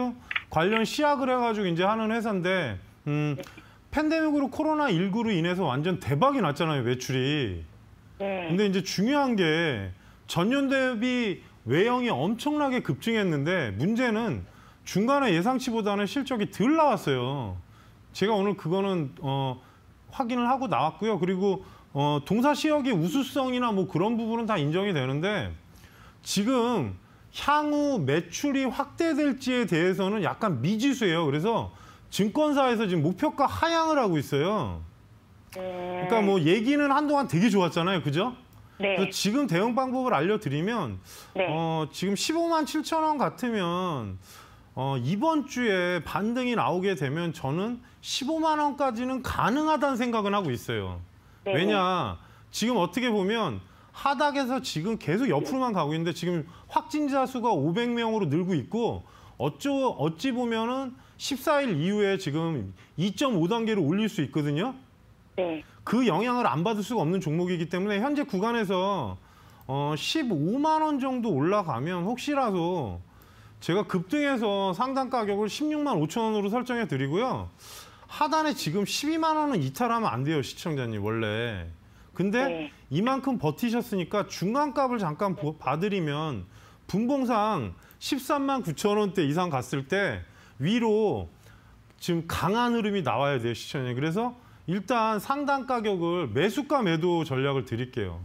관련 시약을 해가지고 이제 하는 회사인데 음, 팬데믹으로 코로나 십구로 인해서 완전 대박이 났잖아요, 매출이. 네. 근데 이제 중요한 게 전년 대비 외형이 엄청나게 급증했는데 문제는 중간에 예상치보다는 실적이 덜 나왔어요. 제가 오늘 그거는 어, 확인을 하고 나왔고요. 그리고 어, 동사 시역의 우수성이나 뭐 그런 부분은 다 인정이 되는데 지금 향후 매출이 확대될지에 대해서는 약간 미지수예요. 그래서 증권사에서 지금 목표가 하향을 하고 있어요. 네. 그러니까 뭐 얘기는 한동안 되게 좋았잖아요. 그죠? 네. 그래서 지금 대응 방법을 알려드리면 네. 어, 지금 십오만 칠천 원 같으면 어, 이번 주에 반등이 나오게 되면 저는 십오만 원까지는 가능하다는 생각은 하고 있어요. 네. 왜냐, 지금 어떻게 보면 하락에서 지금 계속 옆으로만 가고 있는데 지금 확진자 수가 오백 명으로 늘고 있고 어쩌, 어찌 보면은 십사 일 이후에 지금 이 점 오 단계로 올릴 수 있거든요. 네. 그 영향을 안 받을 수가 없는 종목이기 때문에 현재 구간에서 어, 십오만 원 정도 올라가면 혹시라도 제가 급등해서 상단 가격을 십육만 오천 원으로 설정해 드리고요. 하단에 지금 십이만 원은 이탈하면 안 돼요, 시청자님, 원래. 근데 네. 이만큼 버티셨으니까 중간값을 잠깐 봐드리면 분봉상 십삼만 구천 원대 이상 갔을 때 위로 지금 강한 흐름이 나와야 돼요, 시청자님. 그래서 일단 상단 가격을 매수가 매도 전략을 드릴게요.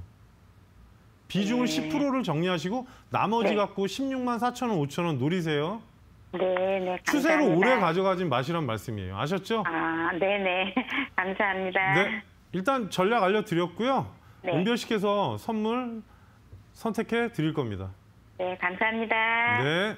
비중을 네. 십 퍼센트를 정리하시고 나머지 네. 갖고 십육만 사천 원, 오천 원 노리세요. 네, 네. 추세로 감사합니다. 오래 가져가진 마시란 말씀이에요. 아셨죠? 아, 네네. 감사합니다. 네. 일단 전략 알려드렸고요. 네. 은별씨께서 선물 선택해 드릴 겁니다. 네, 감사합니다. 네.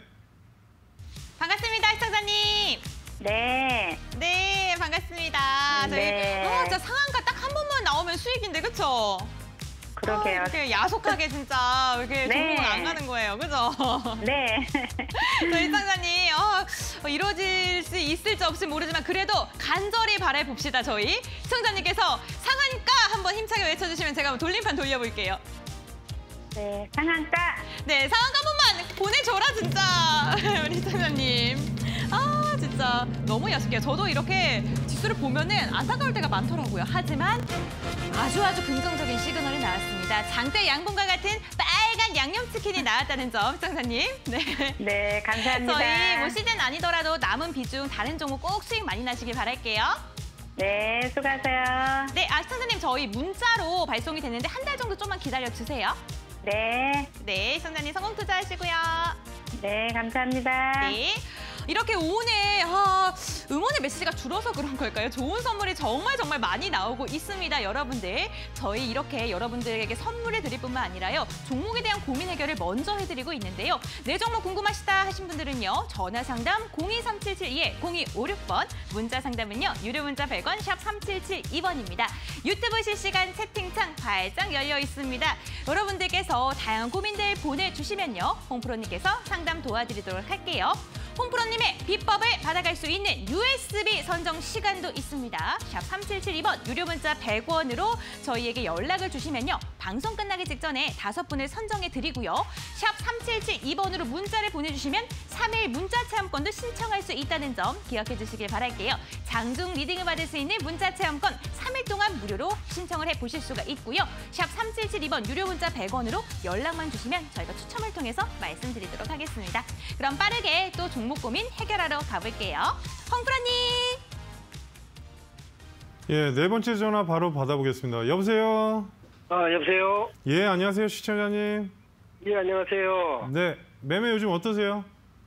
반갑습니다, 시청자님. 네. 네, 반갑습니다. 저희 네. 아, 진짜 상한가 딱 한 번만 나오면 수익인데, 그쵸? 그러게요. 아, 이렇게 야속하게 진짜 이렇게 네. 종목은 안 가는 거예요, 그죠? 네. 저희 시청자님, 어, 이루어질 수 있을지 없을지 모르지만 그래도 간절히 바라봅시다, 저희. 시청자님께서 상한가 한번 힘차게 외쳐주시면 제가 한번 돌림판 돌려볼게요. 네, 상한가. 네, 상한가 한 번만 보내줘라, 진짜. 우리 시청자님. 아, 진짜 너무 야속해요. 저도 이렇게 지수를 보면은 안타까울 때가 많더라고요. 하지만 아주 아주 긍정적인 시그널이 나왔습니다. 장대 양봉과 같은 빨간 양념치킨이 나왔다는 점, 시청자님. 네. 네, 감사합니다. 저희 뭐 시즌 아니더라도 남은 비중 다른 종목 꼭 수익 많이 나시길 바랄게요. 네, 수고하세요. 네, 아, 시청자님 저희 문자로 발송이 됐는데 한 달 정도 좀만 기다려주세요. 네. 네, 시청자님 성공 투자하시고요. 네, 감사합니다. 네. 이렇게 오늘 아, 응원의 메시지가 줄어서 그런 걸까요? 좋은 선물이 정말 정말 많이 나오고 있습니다, 여러분들. 저희 이렇게 여러분들에게 선물을 드릴 뿐만 아니라요. 종목에 대한 고민 해결을 먼저 해드리고 있는데요. 내 종목 궁금하시다 하신 분들은요. 전화 상담 공이 삼칠칠이 공이오육 번, 문자 상담은요. 유료 문자 백 원, 샵 삼칠칠이 번입니다. 유튜브 실시간 채팅창 활짝 열려 있습니다. 여러분들께서 다양한 고민들 보내주시면요. 홍프로님께서 상담 도와드리도록 할게요. 홍프로님의 비법을 받아갈 수 있는 유에스비 선정 시간도 있습니다. 샵 삼칠칠이 번 유료 문자 백 원으로 저희에게 연락을 주시면요. 방송 끝나기 직전에 다섯 분을 선정해 드리고요. 샵 삼칠칠이 번으로 문자를 보내주시면 삼 일 문자 체험권도 신청할 수 있다는 점 기억해 주시길 바랄게요. 장중 리딩을 받을 수 있는 문자 체험권 삼 일 동안 무료로 신청을 해보실 수가 있고요. 샵 삼칠칠이 번 유료 문자 백 원으로 연락만 주시면 저희가 추첨을 통해서 말씀드리도록 하겠습니다. 그럼 빠르게 또 종목 고민 해결하러 가볼게요. 홍프로님. 예, 네 번째 전화 바로 받아보겠습니다. 여보세요? 아, 여보세요? 예, 안녕하세요, 시청자님. 예, 안녕하세요. 네, 매매 요즘 어떠세요?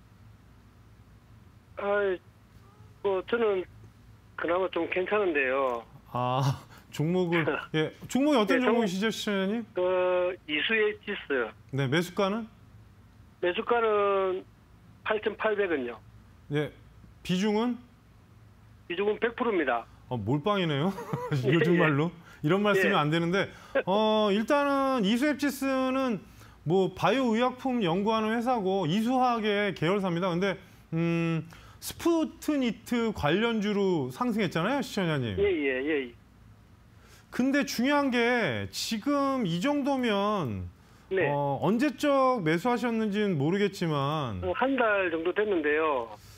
아, 뭐, 저는 그나마 좀 괜찮은데요. 아, 종목을, 예, 종목이 어떤 네, 종목이시죠, 시청자님? 그, 이수에 지스. 네, 매수가는? 매수가는 팔천팔백 원요. 예, 비중은? 비중은 백 퍼센트입니다. 어, 몰빵이네요. 요즘 말로. 이런 말 쓰면 예. 안 되는데, 어, 일단은 이수앱지스는 뭐 바이오 의약품 연구하는 회사고 이수화학의 계열사입니다. 근데, 음, 스푸트니트 관련주로 상승했잖아요, 시청자님. 예, 예, 예. 근데 중요한 게 지금 이 정도면 네. 어, 언제적 매수하셨는지는 모르겠지만 한 달 정도 됐는데요.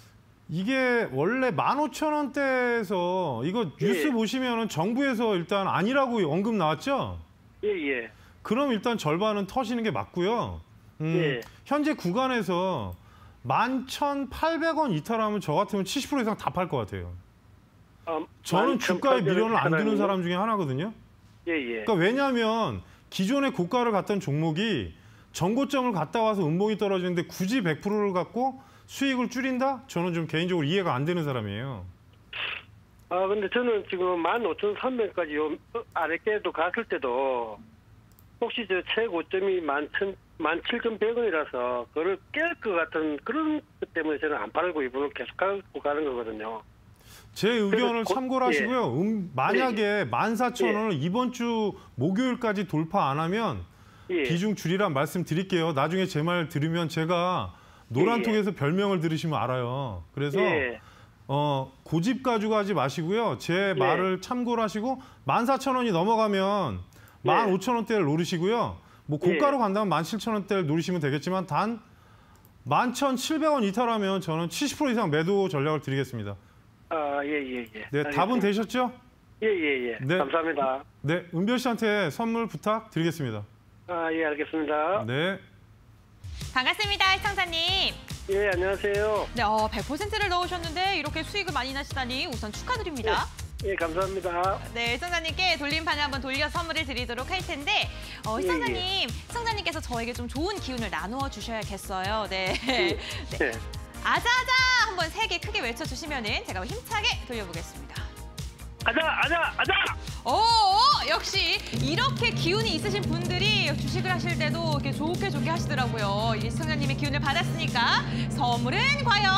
이게 원래 만 오천 원대에서 이거 뉴스 예. 보시면은 정부에서 일단 아니라고 언급 나왔죠? 예, 예. 그럼 일단 절반은 터시는 게 맞고요. 음, 예. 현재 구간에서 만 천팔백 원 이탈하면 저 같으면 칠십 퍼센트 이상 다 팔 것 같아요. 아, 저는 만 주가에 천팔백 원 미련을 안 두는 이탈하면요? 사람 중에 하나거든요. 예, 예. 그러니까 왜냐하면 기존에 고가를 갔던 종목이 정고점을 갔다 와서 음봉이 떨어지는데 굳이 백 퍼센트를 갖고 수익을 줄인다? 저는 좀 개인적으로 이해가 안 되는 사람이에요. 아, 근데 저는 지금 만 오천삼백까지 요 아랫게도 갔을 때도 혹시 저 최고점이 만 천, 만 칠천백 원이라서 그걸 깰 것 같은 그런 것 때문에 저는 안 팔고 이분을 계속 가고 가는 거거든요. 제 의견을 고- 참고를 예. 하시고요. 음, 만약에 만 사천 원을 이번 주 목요일까지 돌파 안 하면 예. 비중 줄이란 말씀 드릴게요. 나중에 제 말 들으면 제가 노란통에서 별명을 들으시면 알아요. 그래서 예. 어, 고집 가지고 하지 마시고요. 제 예. 말을 참고를 하시고 만 사천 원이 넘어가면 만 오천 원대를 노리시고요. 뭐 고가로 예. 간다면 만 칠천 원대를 노리시면 되겠지만 단 만 천칠백 원 이탈하면 저는 칠십 퍼센트 이상 매도 전략을 드리겠습니다. 아, 예, 예, 예. 네, 알겠습니다. 답은 되셨죠? 예, 예, 예. 네. 감사합니다. 네, 은별 씨한테 선물 부탁드리겠습니다. 아, 예, 알겠습니다. 네. 반갑습니다, 시청자님. 예, 안녕하세요. 네, 어, 백 퍼센트를 넣으셨는데 이렇게 수익을 많이 나시다니 우선 축하드립니다. 예, 감사합니다. 네, 시청자님께 돌림판을 한번 돌려서 선물을 드리도록 할 텐데 어, 예, 시청자님, 시청자님께서 저에게 좀 좋은 기운을 나누어 주셔야겠어요. 네. 예. 네. 아자아자 한번 세 개 크게 외쳐주시면은 제가 힘차게 돌려보겠습니다. 아자, 아자, 아자! 오, 역시 이렇게 기운이 있으신 분들이 주식을 하실 때도 이렇게 좋게 좋게 하시더라고요. 이 시청자님의 기운을 받았으니까 선물은 과연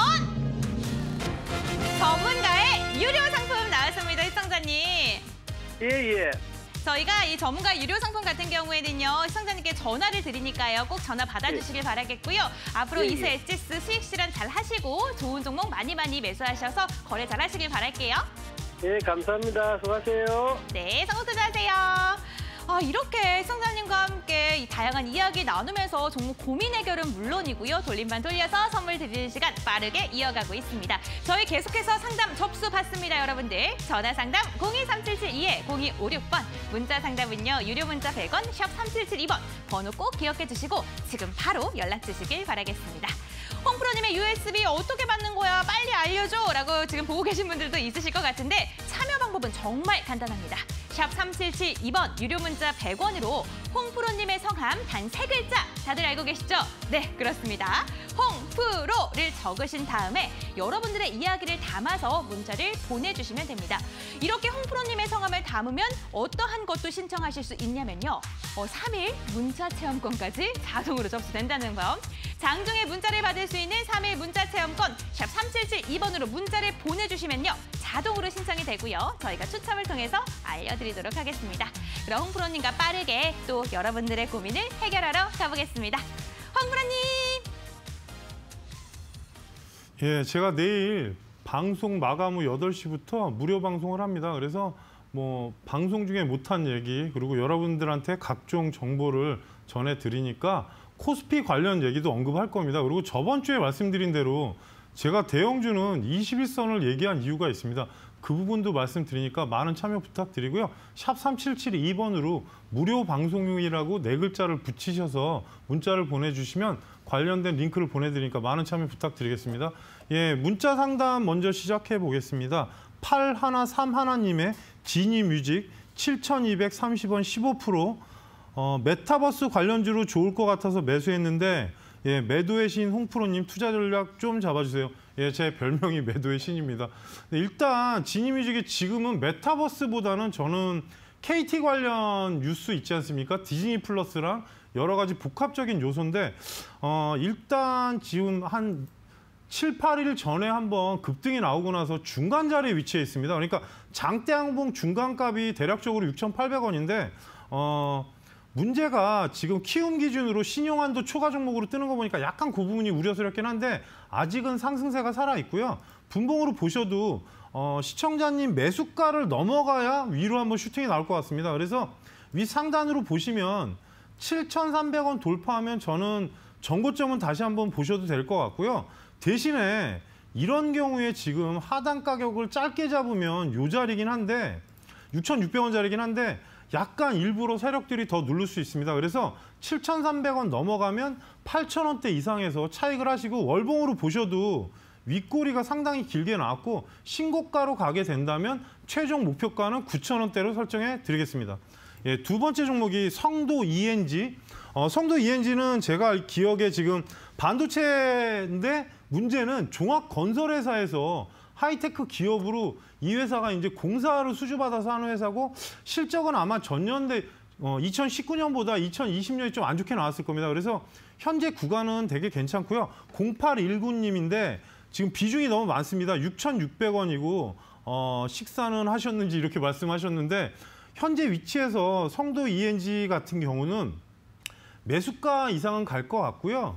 전문가의 유료 상품 나왔습니다, 시청자님. 예, 예. 저희가 이 전문가 유료 상품 같은 경우에는요, 시청자님께 전화를 드리니까요. 꼭 전화 받아주시길 바라겠고요. 앞으로 예, 예. 이수 엣지스 수익 실현 잘 하시고 좋은 종목 많이 많이 매수하셔서 거래 잘 하시길 바랄게요. 예, 감사합니다. 수고하세요. 네, 성공 투자하세요. 아, 이렇게 시청자님과 함께 이 다양한 이야기 나누면서 종목 고민 해결은 물론이고요. 돌림판 돌려서 선물 드리는 시간 빠르게 이어가고 있습니다. 저희 계속해서 상담 접수 받습니다, 여러분들. 전화 상담 공이 삼칠칠이 공이오육 번, 문자 상담은요. 유료 문자 백 원, 샵 삼칠칠이 번. 번호 꼭 기억해 주시고 지금 바로 연락 주시길 바라겠습니다. 홍프로님의 유에스비 어떻게 받는 거야? 빨리 알려줘! 라고 지금 보고 계신 분들도 있으실 것 같은데 참여 방법은 정말 간단합니다. 샵 삼칠칠이 번 유료 문자 백 원으로 홍프로님의 성함 단 세 글자 다들 알고 계시죠? 네, 그렇습니다. 홍프로를 적으신 다음에 여러분들의 이야기를 담아서 문자를 보내주시면 됩니다. 이렇게 홍프로님의 성함을 담으면 어떠한 것도 신청하실 수 있냐면요. 어, 삼 일 문자 체험권까지 자동으로 접수된다는 점. 장중에 문자를 받을 수 있는 삼 일 문자 체험권 샵 삼칠칠이 번으로 문자를 보내주시면요. 자동으로 신청이 되고요. 저희가 추첨을 통해서 알려드리도록 하겠습니다. 그럼 홍프로님과 빠르게 또 여러분들의 고민을 해결하러 가보겠습니다. 홍프로님! 예, 제가 내일 방송 마감 후 여덟 시부터 무료 방송을 합니다. 그래서 뭐 방송 중에 못한 얘기 그리고 여러분들한테 각종 정보를 전해드리니까 코스피 관련 얘기도 언급할 겁니다. 그리고 저번 주에 말씀드린 대로 제가 대형주는 이십일 선을 얘기한 이유가 있습니다. 그 부분도 말씀드리니까 많은 참여 부탁드리고요. 샵 삼칠칠이 번으로 무료 방송용이라고 네 글자를 붙이셔서 문자를 보내주시면 관련된 링크를 보내드리니까 많은 참여 부탁드리겠습니다. 예, 문자 상담 먼저 시작해 보겠습니다. 팔일삼일님의 지니뮤직 칠천이백삼십 원 십오 퍼센트 어, 메타버스 관련주로 좋을 것 같아서 매수했는데 예, 매도의 신 홍프로님 투자 전략 좀 잡아주세요. 예, 제 별명이 매도의 신입니다. 네, 일단 지니뮤직이 지금은 메타버스보다는 저는 케이티 관련 뉴스 있지 않습니까? 디즈니 플러스랑 여러 가지 복합적인 요소인데 어, 일단 지금 한 칠, 팔 일 전에 한번 급등이 나오고 나서 중간 자리에 위치해 있습니다. 그러니까 장대 항봉 중간값이 대략적으로 육천팔백 원인데 어, 문제가 지금 키움 기준으로 신용한도 초과 종목으로 뜨는 거 보니까 약간 그 부분이 우려스럽긴 한데 아직은 상승세가 살아있고요. 분봉으로 보셔도 어, 시청자님 매수가를 넘어가야 위로 한번 슈팅이 나올 것 같습니다. 그래서 위 상단으로 보시면 칠천삼백 원 돌파하면 저는 전고점은 다시 한번 보셔도 될 것 같고요. 대신에 이런 경우에 지금 하단 가격을 짧게 잡으면 요 자리긴 한데 육천육백 원짜리긴 한데 약간 일부러 세력들이 더 누를 수 있습니다. 그래서 칠천삼백 원 넘어가면 팔천 원대 이상에서 차익을 하시고 월봉으로 보셔도 윗꼬리가 상당히 길게 나왔고 신고가로 가게 된다면 최종 목표가는 구천 원대로 설정해 드리겠습니다. 예, 두 번째 종목이 성도 이엔지. 어, 성도 이엔지는 제가 기억에 지금 반도체인데 문제는 종합건설회사에서 하이테크 기업으로 이 회사가 이제 공사를 수주받아서 하는 회사고 실적은 아마 전년대 어, 이천십구 년보다 이천이십 년이 좀 안 좋게 나왔을 겁니다. 그래서 현재 구간은 되게 괜찮고요. 공팔일구 님인데 지금 비중이 너무 많습니다. 육천육백 원이고 어, 식사는 하셨는지 이렇게 말씀하셨는데 현재 위치에서 성도 이엔지 같은 경우는 매수가 이상은 갈 것 같고요.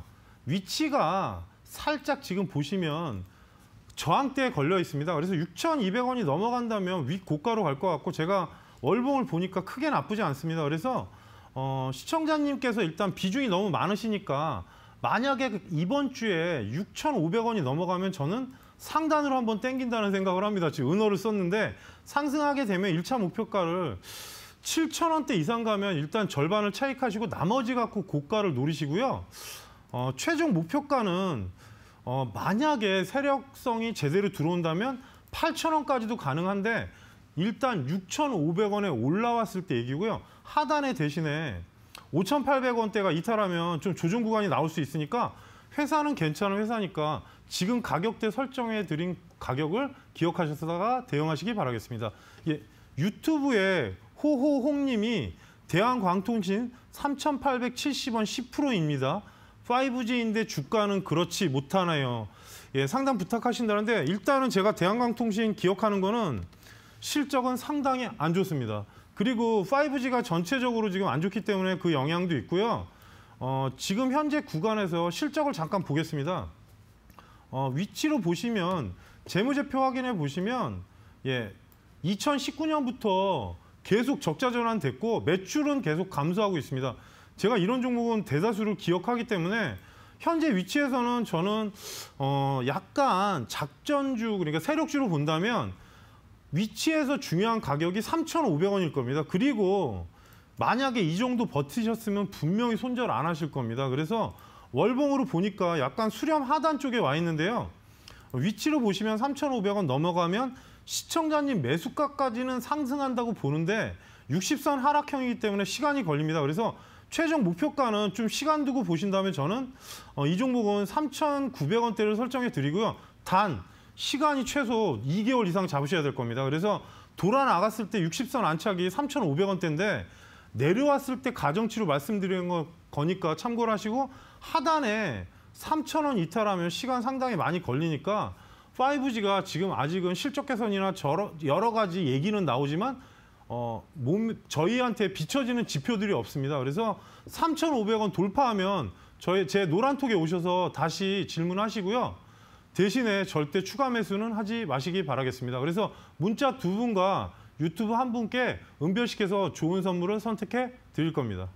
위치가 살짝 지금 보시면 저항대에 걸려 있습니다. 그래서 육천이백 원이 넘어간다면 윗고가로 갈 것 같고 제가 월봉을 보니까 크게 나쁘지 않습니다. 그래서 어, 시청자님께서 일단 비중이 너무 많으시니까 만약에 이번 주에 육천오백 원이 넘어가면 저는 상단으로 한번 땡긴다는 생각을 합니다. 지금 은어를 썼는데 상승하게 되면 일 차 목표가를 칠천 원대 이상 가면 일단 절반을 차익하시고 나머지 갖고 고가를 노리시고요. 어, 최종 목표가는 어, 만약에 세력성이 제대로 들어온다면 팔천 원까지도 가능한데 일단 육천오백 원에 올라왔을 때 얘기고요. 하단에 대신에 오천팔백 원대가 이탈하면 좀 조정 구간이 나올 수 있으니까 회사는 괜찮은 회사니까 지금 가격대 설정해 드린 가격을 기억하셔다가 대응하시기 바라겠습니다. 예, 유튜브에 호호홍님이 대한광통신 삼천팔백칠십 원 십 퍼센트입니다. 파이브지인데 주가는 그렇지 못하나요? 예, 상담 부탁하신다는데 일단은 제가 대한광통신 기억하는 거는 실적은 상당히 안 좋습니다. 그리고 파이브지가 전체적으로 지금 안 좋기 때문에 그 영향도 있고요. 어, 지금 현재 구간에서 실적을 잠깐 보겠습니다. 어, 위치로 보시면 재무제표 확인해 보시면 예, 이천십구 년부터 계속 적자 전환됐고 매출은 계속 감소하고 있습니다. 제가 이런 종목은 대다수를 기억하기 때문에 현재 위치에서는 저는 어, 약간 작전주 그러니까 세력주로 본다면 위치에서 중요한 가격이 삼천오백 원일 겁니다. 그리고 만약에 이 정도 버티셨으면 분명히 손절 안 하실 겁니다. 그래서 월봉으로 보니까 약간 수렴 하단 쪽에 와 있는데요. 위치로 보시면 삼천오백 원 넘어가면 시청자님 매수가까지는 상승한다고 보는데 육십 선 하락형이기 때문에 시간이 걸립니다. 그래서 최종 목표가는 좀 시간 두고 보신다면 저는 어, 이 종목은 삼천구백 원대를 설정해 드리고요. 단 시간이 최소 이 개월 이상 잡으셔야 될 겁니다. 그래서 돌아 나갔을 때 육십 선 안착이 삼천오백 원대인데 내려왔을 때 가정치로 말씀드리는 거, 거니까 참고를 하시고 하단에 삼천 원 이탈하면 시간 상당히 많이 걸리니까 파이브지가 지금 아직은 실적 개선이나 저러, 여러 가지 얘기는 나오지만 어, 몸, 저희한테 비춰지는 지표들이 없습니다. 그래서 삼천오백 원 돌파하면 저희 제 노란톡에 오셔서 다시 질문하시고요. 대신에 절대 추가 매수는 하지 마시기 바라겠습니다. 그래서 문자 두 분과 유튜브 한 분께 은별식해서 좋은 선물을 선택해 드릴 겁니다.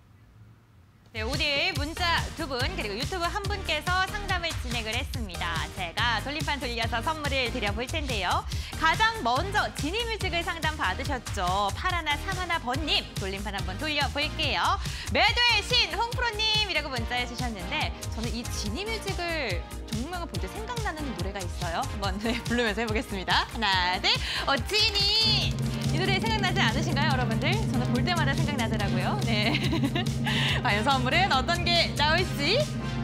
네, 오늘 문자 두 분 그리고 유튜브 한 분께서 상담을 진행을 했습니다. 제가 돌림판 돌려서 선물을 드려볼 텐데요. 가장 먼저 지니뮤직을 상담 받으셨죠. 팔하나 삼하나 번님 돌림판 한번 돌려볼게요. 매도의 신 홍프로님이라고 문자해 주셨는데 저는 이 지니뮤직을 종목명을 볼 때 생각나는 노래가 있어요. 한번 네, 부르면서 해보겠습니다. 하나, 둘, 어 지니! 이 노래 생각나지 않으신가요, 여러분들? 저는 볼 때마다 생각나더라고요. 네. 과연 선물은 어떤 게 나올지?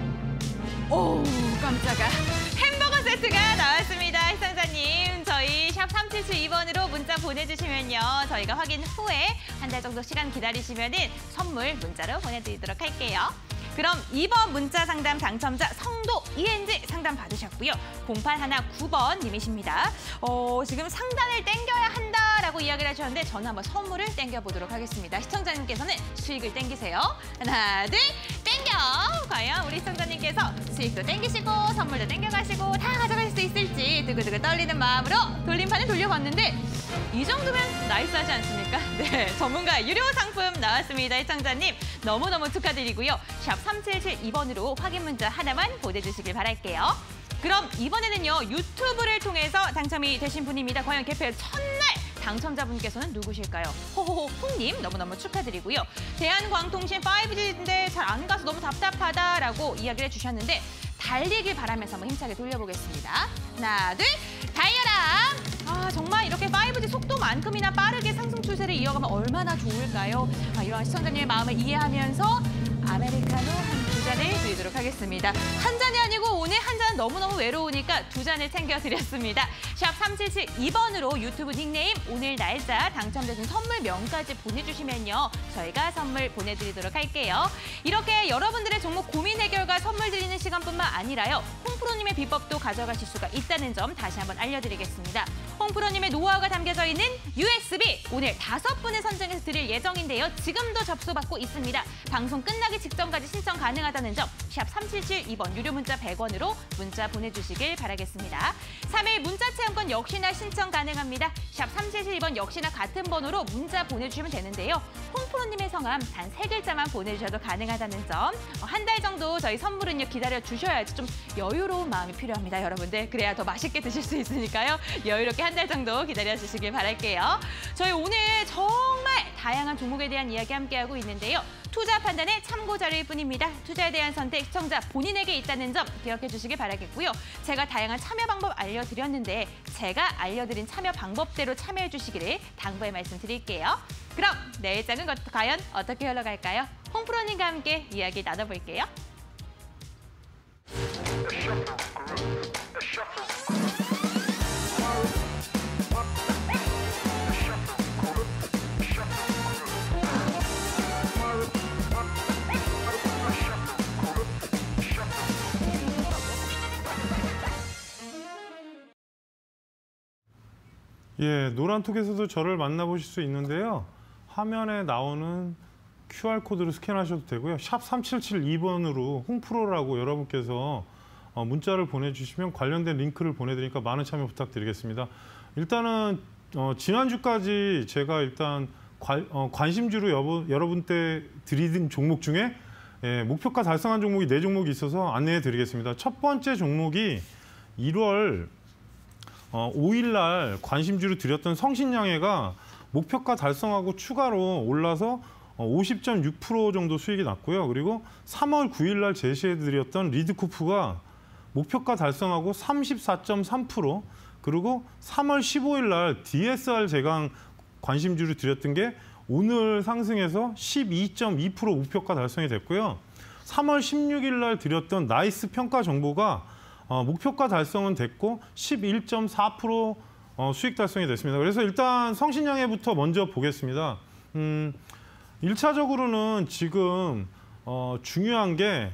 오, 깜짝아. 햄버거 세트가 나왔습니다. 시청자님, 저희 샵 삼칠칠이 번으로 문자 보내주시면요. 저희가 확인 후에 한 달 정도 시간 기다리시면은 선물 문자로 보내드리도록 할게요. 그럼 이번 문자 상담 당첨자 성도 이엔지 상담 받으셨고요. 공팔일구 번님이십니다. 어, 지금 상단을 땡겨야 한다라고 이야기를 해주셨는데 저는 한번 선물을 땡겨보도록 하겠습니다. 시청자님께서는 수익을 땡기세요. 하나, 둘, 땡겨! 과연 우리 시청자님께서 수익도 땡기시고 선물도 땡겨가시고 다 가져갈 수 있을지 두고두고 떨리는 마음으로 돌림판을 돌려봤는데 이 정도면 나이스하지 않습니까? 네, 전문가 유료 상품 나왔습니다. 시청자님 너무너무 축하드리고요. 샵 삼칠칠이 번으로 확인 문자 하나만 보내주시길 바랄게요. 그럼 이번에는요, 유튜브를 통해서 당첨이 되신 분입니다. 과연 개표 첫날 당첨자분께서는 누구실까요? 호호호 홍님 너무너무 축하드리고요. 대한광통신 파이브지인데 잘 안 가서 너무 답답하다라고 이야기를 해주셨는데 달리길 바라면서 한번 힘차게 돌려보겠습니다. 하나, 둘, 달려라! 아, 정말 이렇게 파이브지 속도만큼이나 빠르게 상승 추세를 이어가면 얼마나 좋을까요? 아, 이러한 시청자님의 마음을 이해하면서 아메리카노 한 두 잔을 드리도록 하겠습니다. 한 잔이 아니고 오늘 한 잔은 너무너무 외로우니까 두 잔을 챙겨드렸습니다. 샵 삼칠칠이 번으로 유튜브 닉네임, 오늘 날짜, 당첨되신 선물명까지 보내주시면요. 저희가 선물 보내드리도록 할게요. 이렇게 여러분들의 종목 고민 해결과 선물 드리는 시간뿐만 아니라요. 홍프로님의 비법도 가져가실 수가 있다는 점 다시 한번 알려드리겠습니다. 홍프로님의 노하우가 담겨져 있는 유에스비 오늘 다섯 분을 선정해서 드릴 예정인데요. 지금도 접수받고 있습니다. 방송 끝나기 직전까지 신청 가능하다는 점 샵 삼칠칠이 번 유료 문자 백 원으로 문자 보내주시길 바라겠습니다. 삼 일 문자 체험권 역시나 신청 가능합니다. 샵 삼칠칠이 번 역시나 같은 번호로 문자 보내주시면 되는데요. 홍프로님의 성함 단 세 글자만 보내주셔도 가능하다는 점. 한 달 정도 저희 선물은요 기다려주셔야지 좀 여유로운 마음이 필요합니다, 여러분들. 그래야 더 맛있게 드실 수 있으니까요. 여유롭게 한 달 정도 기다려주시길 바랄게요. 저희 오늘 정말 다양한 종목에 대한 이야기 함께하고 있는데요. 투자 판단의 참고 자료일 뿐입니다. 투자에 대한 선택 시청자 본인에게 있다는 점 기억해 주시길 바라겠고요. 제가 다양한 참여 방법 알려드렸는데 제가 알려드린 참여 방법대로 참여해 주시기를 당부의 말씀드릴게요. 그럼 내일장은 과연 어떻게 흘러갈까요? 홍프로님과 함께 이야기 나눠볼게요. 예, 노란톡에서도 저를 만나보실 수 있는데요. 화면에 나오는 큐알코드를 스캔하셔도 되고요. 샵 삼칠칠이 번으로 홍프로라고 여러분께서 문자를 보내주시면 관련된 링크를 보내드리니까 많은 참여 부탁드리겠습니다. 일단은 어, 지난주까지 제가 일단 관, 어, 관심주로 여부, 여러분 때 드리던 종목 중에 예, 목표가 달성한 종목이 네 종목이 있어서 안내해 드리겠습니다. 첫 번째 종목이 일월 어, 오 일 날 관심주로 드렸던 성신양해가 목표가 달성하고 추가로 올라서 오십 점 육 퍼센트 정도 수익이 났고요. 그리고 삼월 구 일 날 제시해드렸던 리드코프가 목표가 달성하고 삼십사 점 삼 퍼센트 그리고 삼월 십오 일 날 디에스알 제강 관심주로 드렸던 게 오늘 상승해서 십이 점 이 퍼센트 목표가 달성이 됐고요. 삼월 십육 일 날 드렸던 나이스 평가 정보가 어, 목표가 달성은 됐고 십일 점 사 퍼센트 어, 수익 달성이 됐습니다. 그래서 일단 성신양해부터 먼저 보겠습니다. 음, 일 차적으로는 지금 어, 중요한 게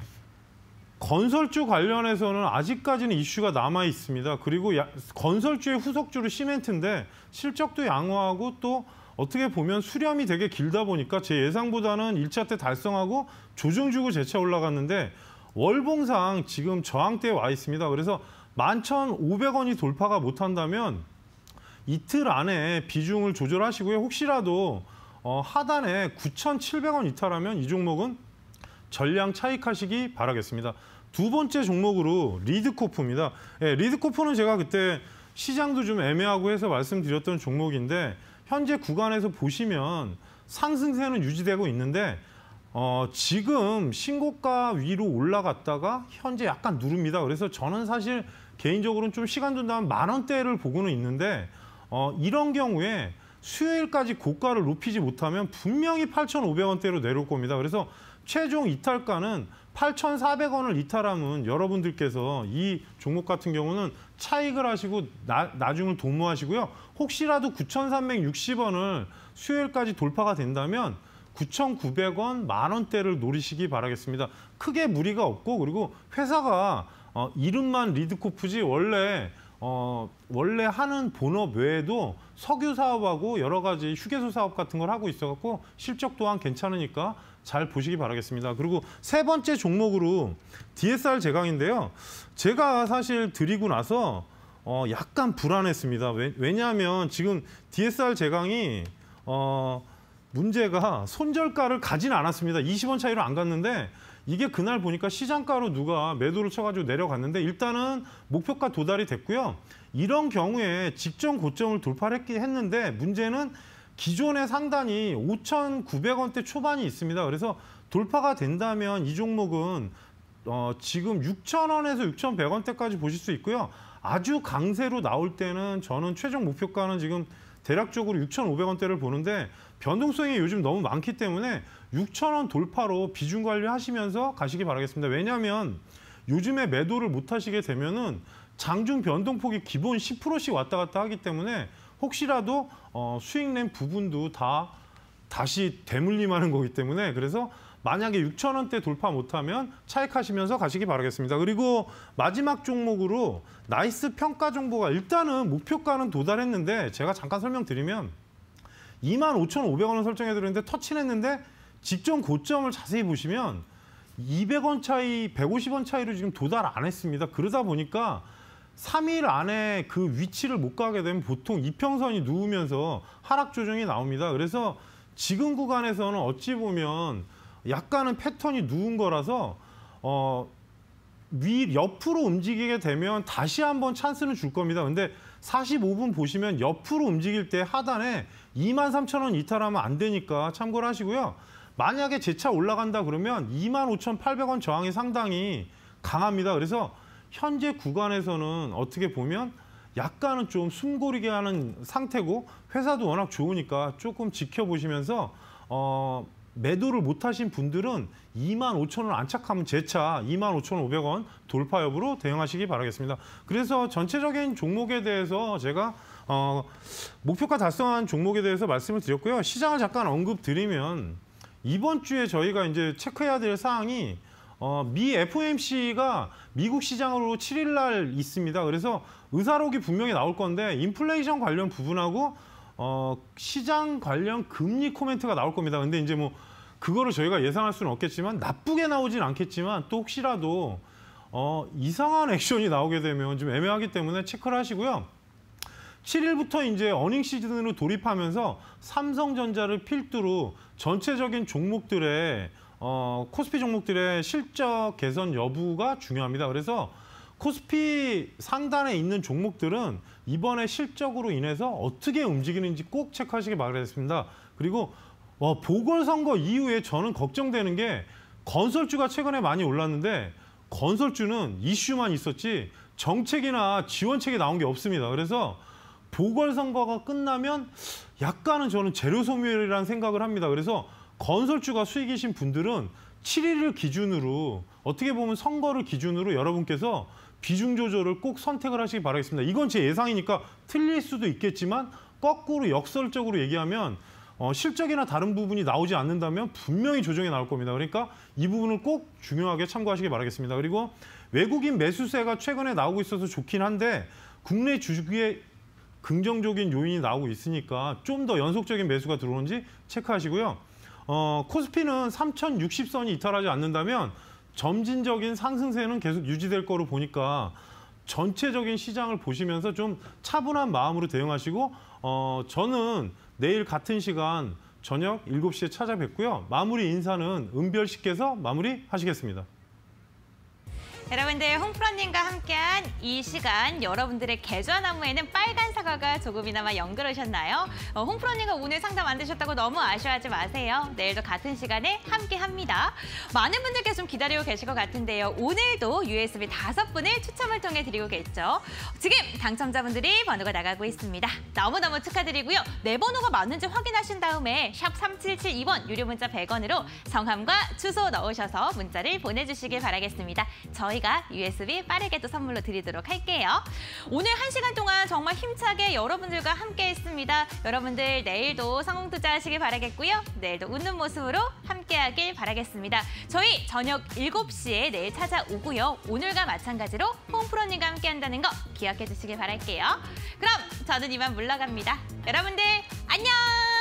건설주 관련해서는 아직까지는 이슈가 남아 있습니다. 그리고 야, 건설주의 후속주로 시멘트인데 실적도 양호하고 또 어떻게 보면 수렴이 되게 길다 보니까 제 예상보다는 일 차 때 달성하고 조정 주고 재차 올라갔는데 월봉상 지금 저항대에 와 있습니다. 그래서 만 천오백 원이 돌파가 못한다면 이틀 안에 비중을 조절하시고요. 혹시라도 어, 하단에 구천칠백 원 이탈하면 이 종목은 전량 차익하시기 바라겠습니다. 두 번째 종목으로 리드코프입니다. 예, 리드코프는 제가 그때 시장도 좀 애매하고 해서 말씀드렸던 종목인데 현재 구간에서 보시면 상승세는 유지되고 있는데 어, 지금 신고가 위로 올라갔다가 현재 약간 누릅니다. 그래서 저는 사실 개인적으로는 좀 시간 둔다면 만 원대를 보고는 있는데 어, 이런 경우에 수요일까지 고가를 높이지 못하면 분명히 팔천오백 원대로 내려올 겁니다. 그래서 최종 이탈가는 팔천사백 원을 이탈하면 여러분들께서 이 종목 같은 경우는 차익을 하시고 나, 나중을 도모하시고요. 혹시라도 구천삼백육십 원을 수요일까지 돌파가 된다면 구천구백 원, 만 원대를 노리시기 바라겠습니다. 크게 무리가 없고 그리고 회사가 어, 이름만 리드코프지 원래 어, 원래 하는 본업 외에도 석유 사업하고 여러 가지 휴게소 사업 같은 걸 하고 있어갖고 실적 또한 괜찮으니까 잘 보시기 바라겠습니다. 그리고 세 번째 종목으로 디에스알 제강인데요. 제가 사실 드리고 나서 어, 약간 불안했습니다. 왜, 왜냐하면 지금 디에스알 제강이 어, 문제가 손절가를 가진 않았습니다. 이십 원 차이로 안 갔는데 이게 그날 보니까 시장가로 누가 매도를 쳐가지고 내려갔는데 일단은 목표가 도달이 됐고요. 이런 경우에 직전 고점을 돌파를 했는데 문제는 기존의 상단이 오천구백 원대 초반이 있습니다. 그래서 돌파가 된다면 이 종목은 어, 지금 육천 원에서 육천백 원대까지 보실 수 있고요. 아주 강세로 나올 때는 저는 최종 목표가는 지금 대략적으로 육천오백 원대를 보는데 변동성이 요즘 너무 많기 때문에 육천 원 돌파로 비중 관리하시면서 가시기 바라겠습니다. 왜냐하면 요즘에 매도를 못 하시게 되면은 장중 변동폭이 기본 십 퍼센트씩 왔다 갔다 하기 때문에 혹시라도 어, 수익 낸 부분도 다 다시 대물림하는 거기 때문에 그래서 만약에 육천 원대 돌파 못하면 차익하시면서 가시기 바라겠습니다. 그리고 마지막 종목으로 나이스 평가 정보가 일단은 목표가는 도달했는데 제가 잠깐 설명드리면 이만 오천오백 원을 설정해드렸는데 터치했는데 직전 고점을 자세히 보시면 이백 원 차이, 백오십 원 차이로 지금 도달 안 했습니다. 그러다 보니까 삼 일 안에 그 위치를 못 가게 되면 보통 이평선이 누우면서 하락 조정이 나옵니다. 그래서 지금 구간에서는 어찌 보면 약간은 패턴이 누운 거라서 어, 위 옆으로 움직이게 되면 다시 한번 찬스는 줄 겁니다. 근데 사십오 분 보시면 옆으로 움직일 때 하단에 이만 삼천 원 이탈하면 안 되니까 참고를 하시고요. 만약에 재차 올라간다 그러면 이만 오천팔백 원 저항이 상당히 강합니다. 그래서 현재 구간에서는 어떻게 보면 약간은 좀 숨고르게 하는 상태고 회사도 워낙 좋으니까 조금 지켜보시면서 어, 매도를 못하신 분들은 이만 오천 원 안착하면 재차 이만 오천오백 원 돌파 여부로 대응하시기 바라겠습니다. 그래서 전체적인 종목에 대해서 제가 어, 목표가 달성한 종목에 대해서 말씀을 드렸고요. 시장을 잠깐 언급드리면 이번 주에 저희가 이제 체크해야 될 사항이 어, 미 에프오엠씨가 미국 시장으로 칠 일 날 있습니다. 그래서 의사록이 분명히 나올 건데 인플레이션 관련 부분하고 어, 시장 관련 금리 코멘트가 나올 겁니다. 근데 이제 뭐 그거를 저희가 예상할 수는 없겠지만 나쁘게 나오진 않겠지만 또 혹시라도 어, 이상한 액션이 나오게 되면 좀 애매하기 때문에 체크를 하시고요. 칠 일부터 이제 어닝 시즌으로 돌입하면서 삼성전자를 필두로 전체적인 종목들의 어, 코스피 종목들의 실적 개선 여부가 중요합니다. 그래서 코스피 상단에 있는 종목들은 이번에 실적으로 인해서 어떻게 움직이는지 꼭 체크하시기 바라겠습니다. 그리고 어, 보궐선거 이후에 저는 걱정되는 게 건설주가 최근에 많이 올랐는데 건설주는 이슈만 있었지 정책이나 지원책이 나온 게 없습니다. 그래서 보궐선거가 끝나면 약간은 저는 재료 소멸이라는 생각을 합니다. 그래서 건설주가 수익이신 분들은 칠 일을 기준으로 어떻게 보면 선거를 기준으로 여러분께서 비중 조절을 꼭 선택을 하시기 바라겠습니다. 이건 제 예상이니까 틀릴 수도 있겠지만 거꾸로 역설적으로 얘기하면 어, 실적이나 다른 부분이 나오지 않는다면 분명히 조정이 나올 겁니다. 그러니까 이 부분을 꼭 중요하게 참고하시기 바라겠습니다. 그리고 외국인 매수세가 최근에 나오고 있어서 좋긴 한데 국내 주식에 긍정적인 요인이 나오고 있으니까 좀 더 연속적인 매수가 들어오는지 체크하시고요. 어, 코스피는 삼천육십 선이 이탈하지 않는다면 점진적인 상승세는 계속 유지될 거로 보니까 전체적인 시장을 보시면서 좀 차분한 마음으로 대응하시고 어, 저는 내일 같은 시간 저녁 일곱 시에 찾아뵙고요. 마무리 인사는 은별 씨께서 마무리하시겠습니다. 여러분들 홍프로님과 함께한 이 시간 여러분들의 계좌나무에는 빨간 사과가 조금이나마 연결하셨나요? 어, 홍프로님과 오늘 상담 안 되셨다고 너무 아쉬워하지 마세요. 내일도 같은 시간에 함께합니다. 많은 분들께서 좀 기다리고 계실 것 같은데요. 오늘도 유에스비 다섯 분을 추첨을 통해 드리고 계시죠. 지금 당첨자분들이 번호가 나가고 있습니다. 너무너무 축하드리고요. 내 번호가 맞는지 확인하신 다음에 샵 삼칠칠이 번 유료 문자 백 원으로 성함과 주소 넣으셔서 문자를 보내주시길 바라겠습니다. 저희 유에스비 빠르게 또 선물로 드리도록 할게요. 오늘 한 시간 동안 정말 힘차게 여러분들과 함께했습니다. 여러분들 내일도 성공 투자하시길 바라겠고요. 내일도 웃는 모습으로 함께하길 바라겠습니다. 저희 저녁 일곱 시에 내일 찾아오고요. 오늘과 마찬가지로 홍프로님과 함께한다는 거 기억해 주시길 바랄게요. 그럼 저는 이만 물러갑니다. 여러분들 안녕!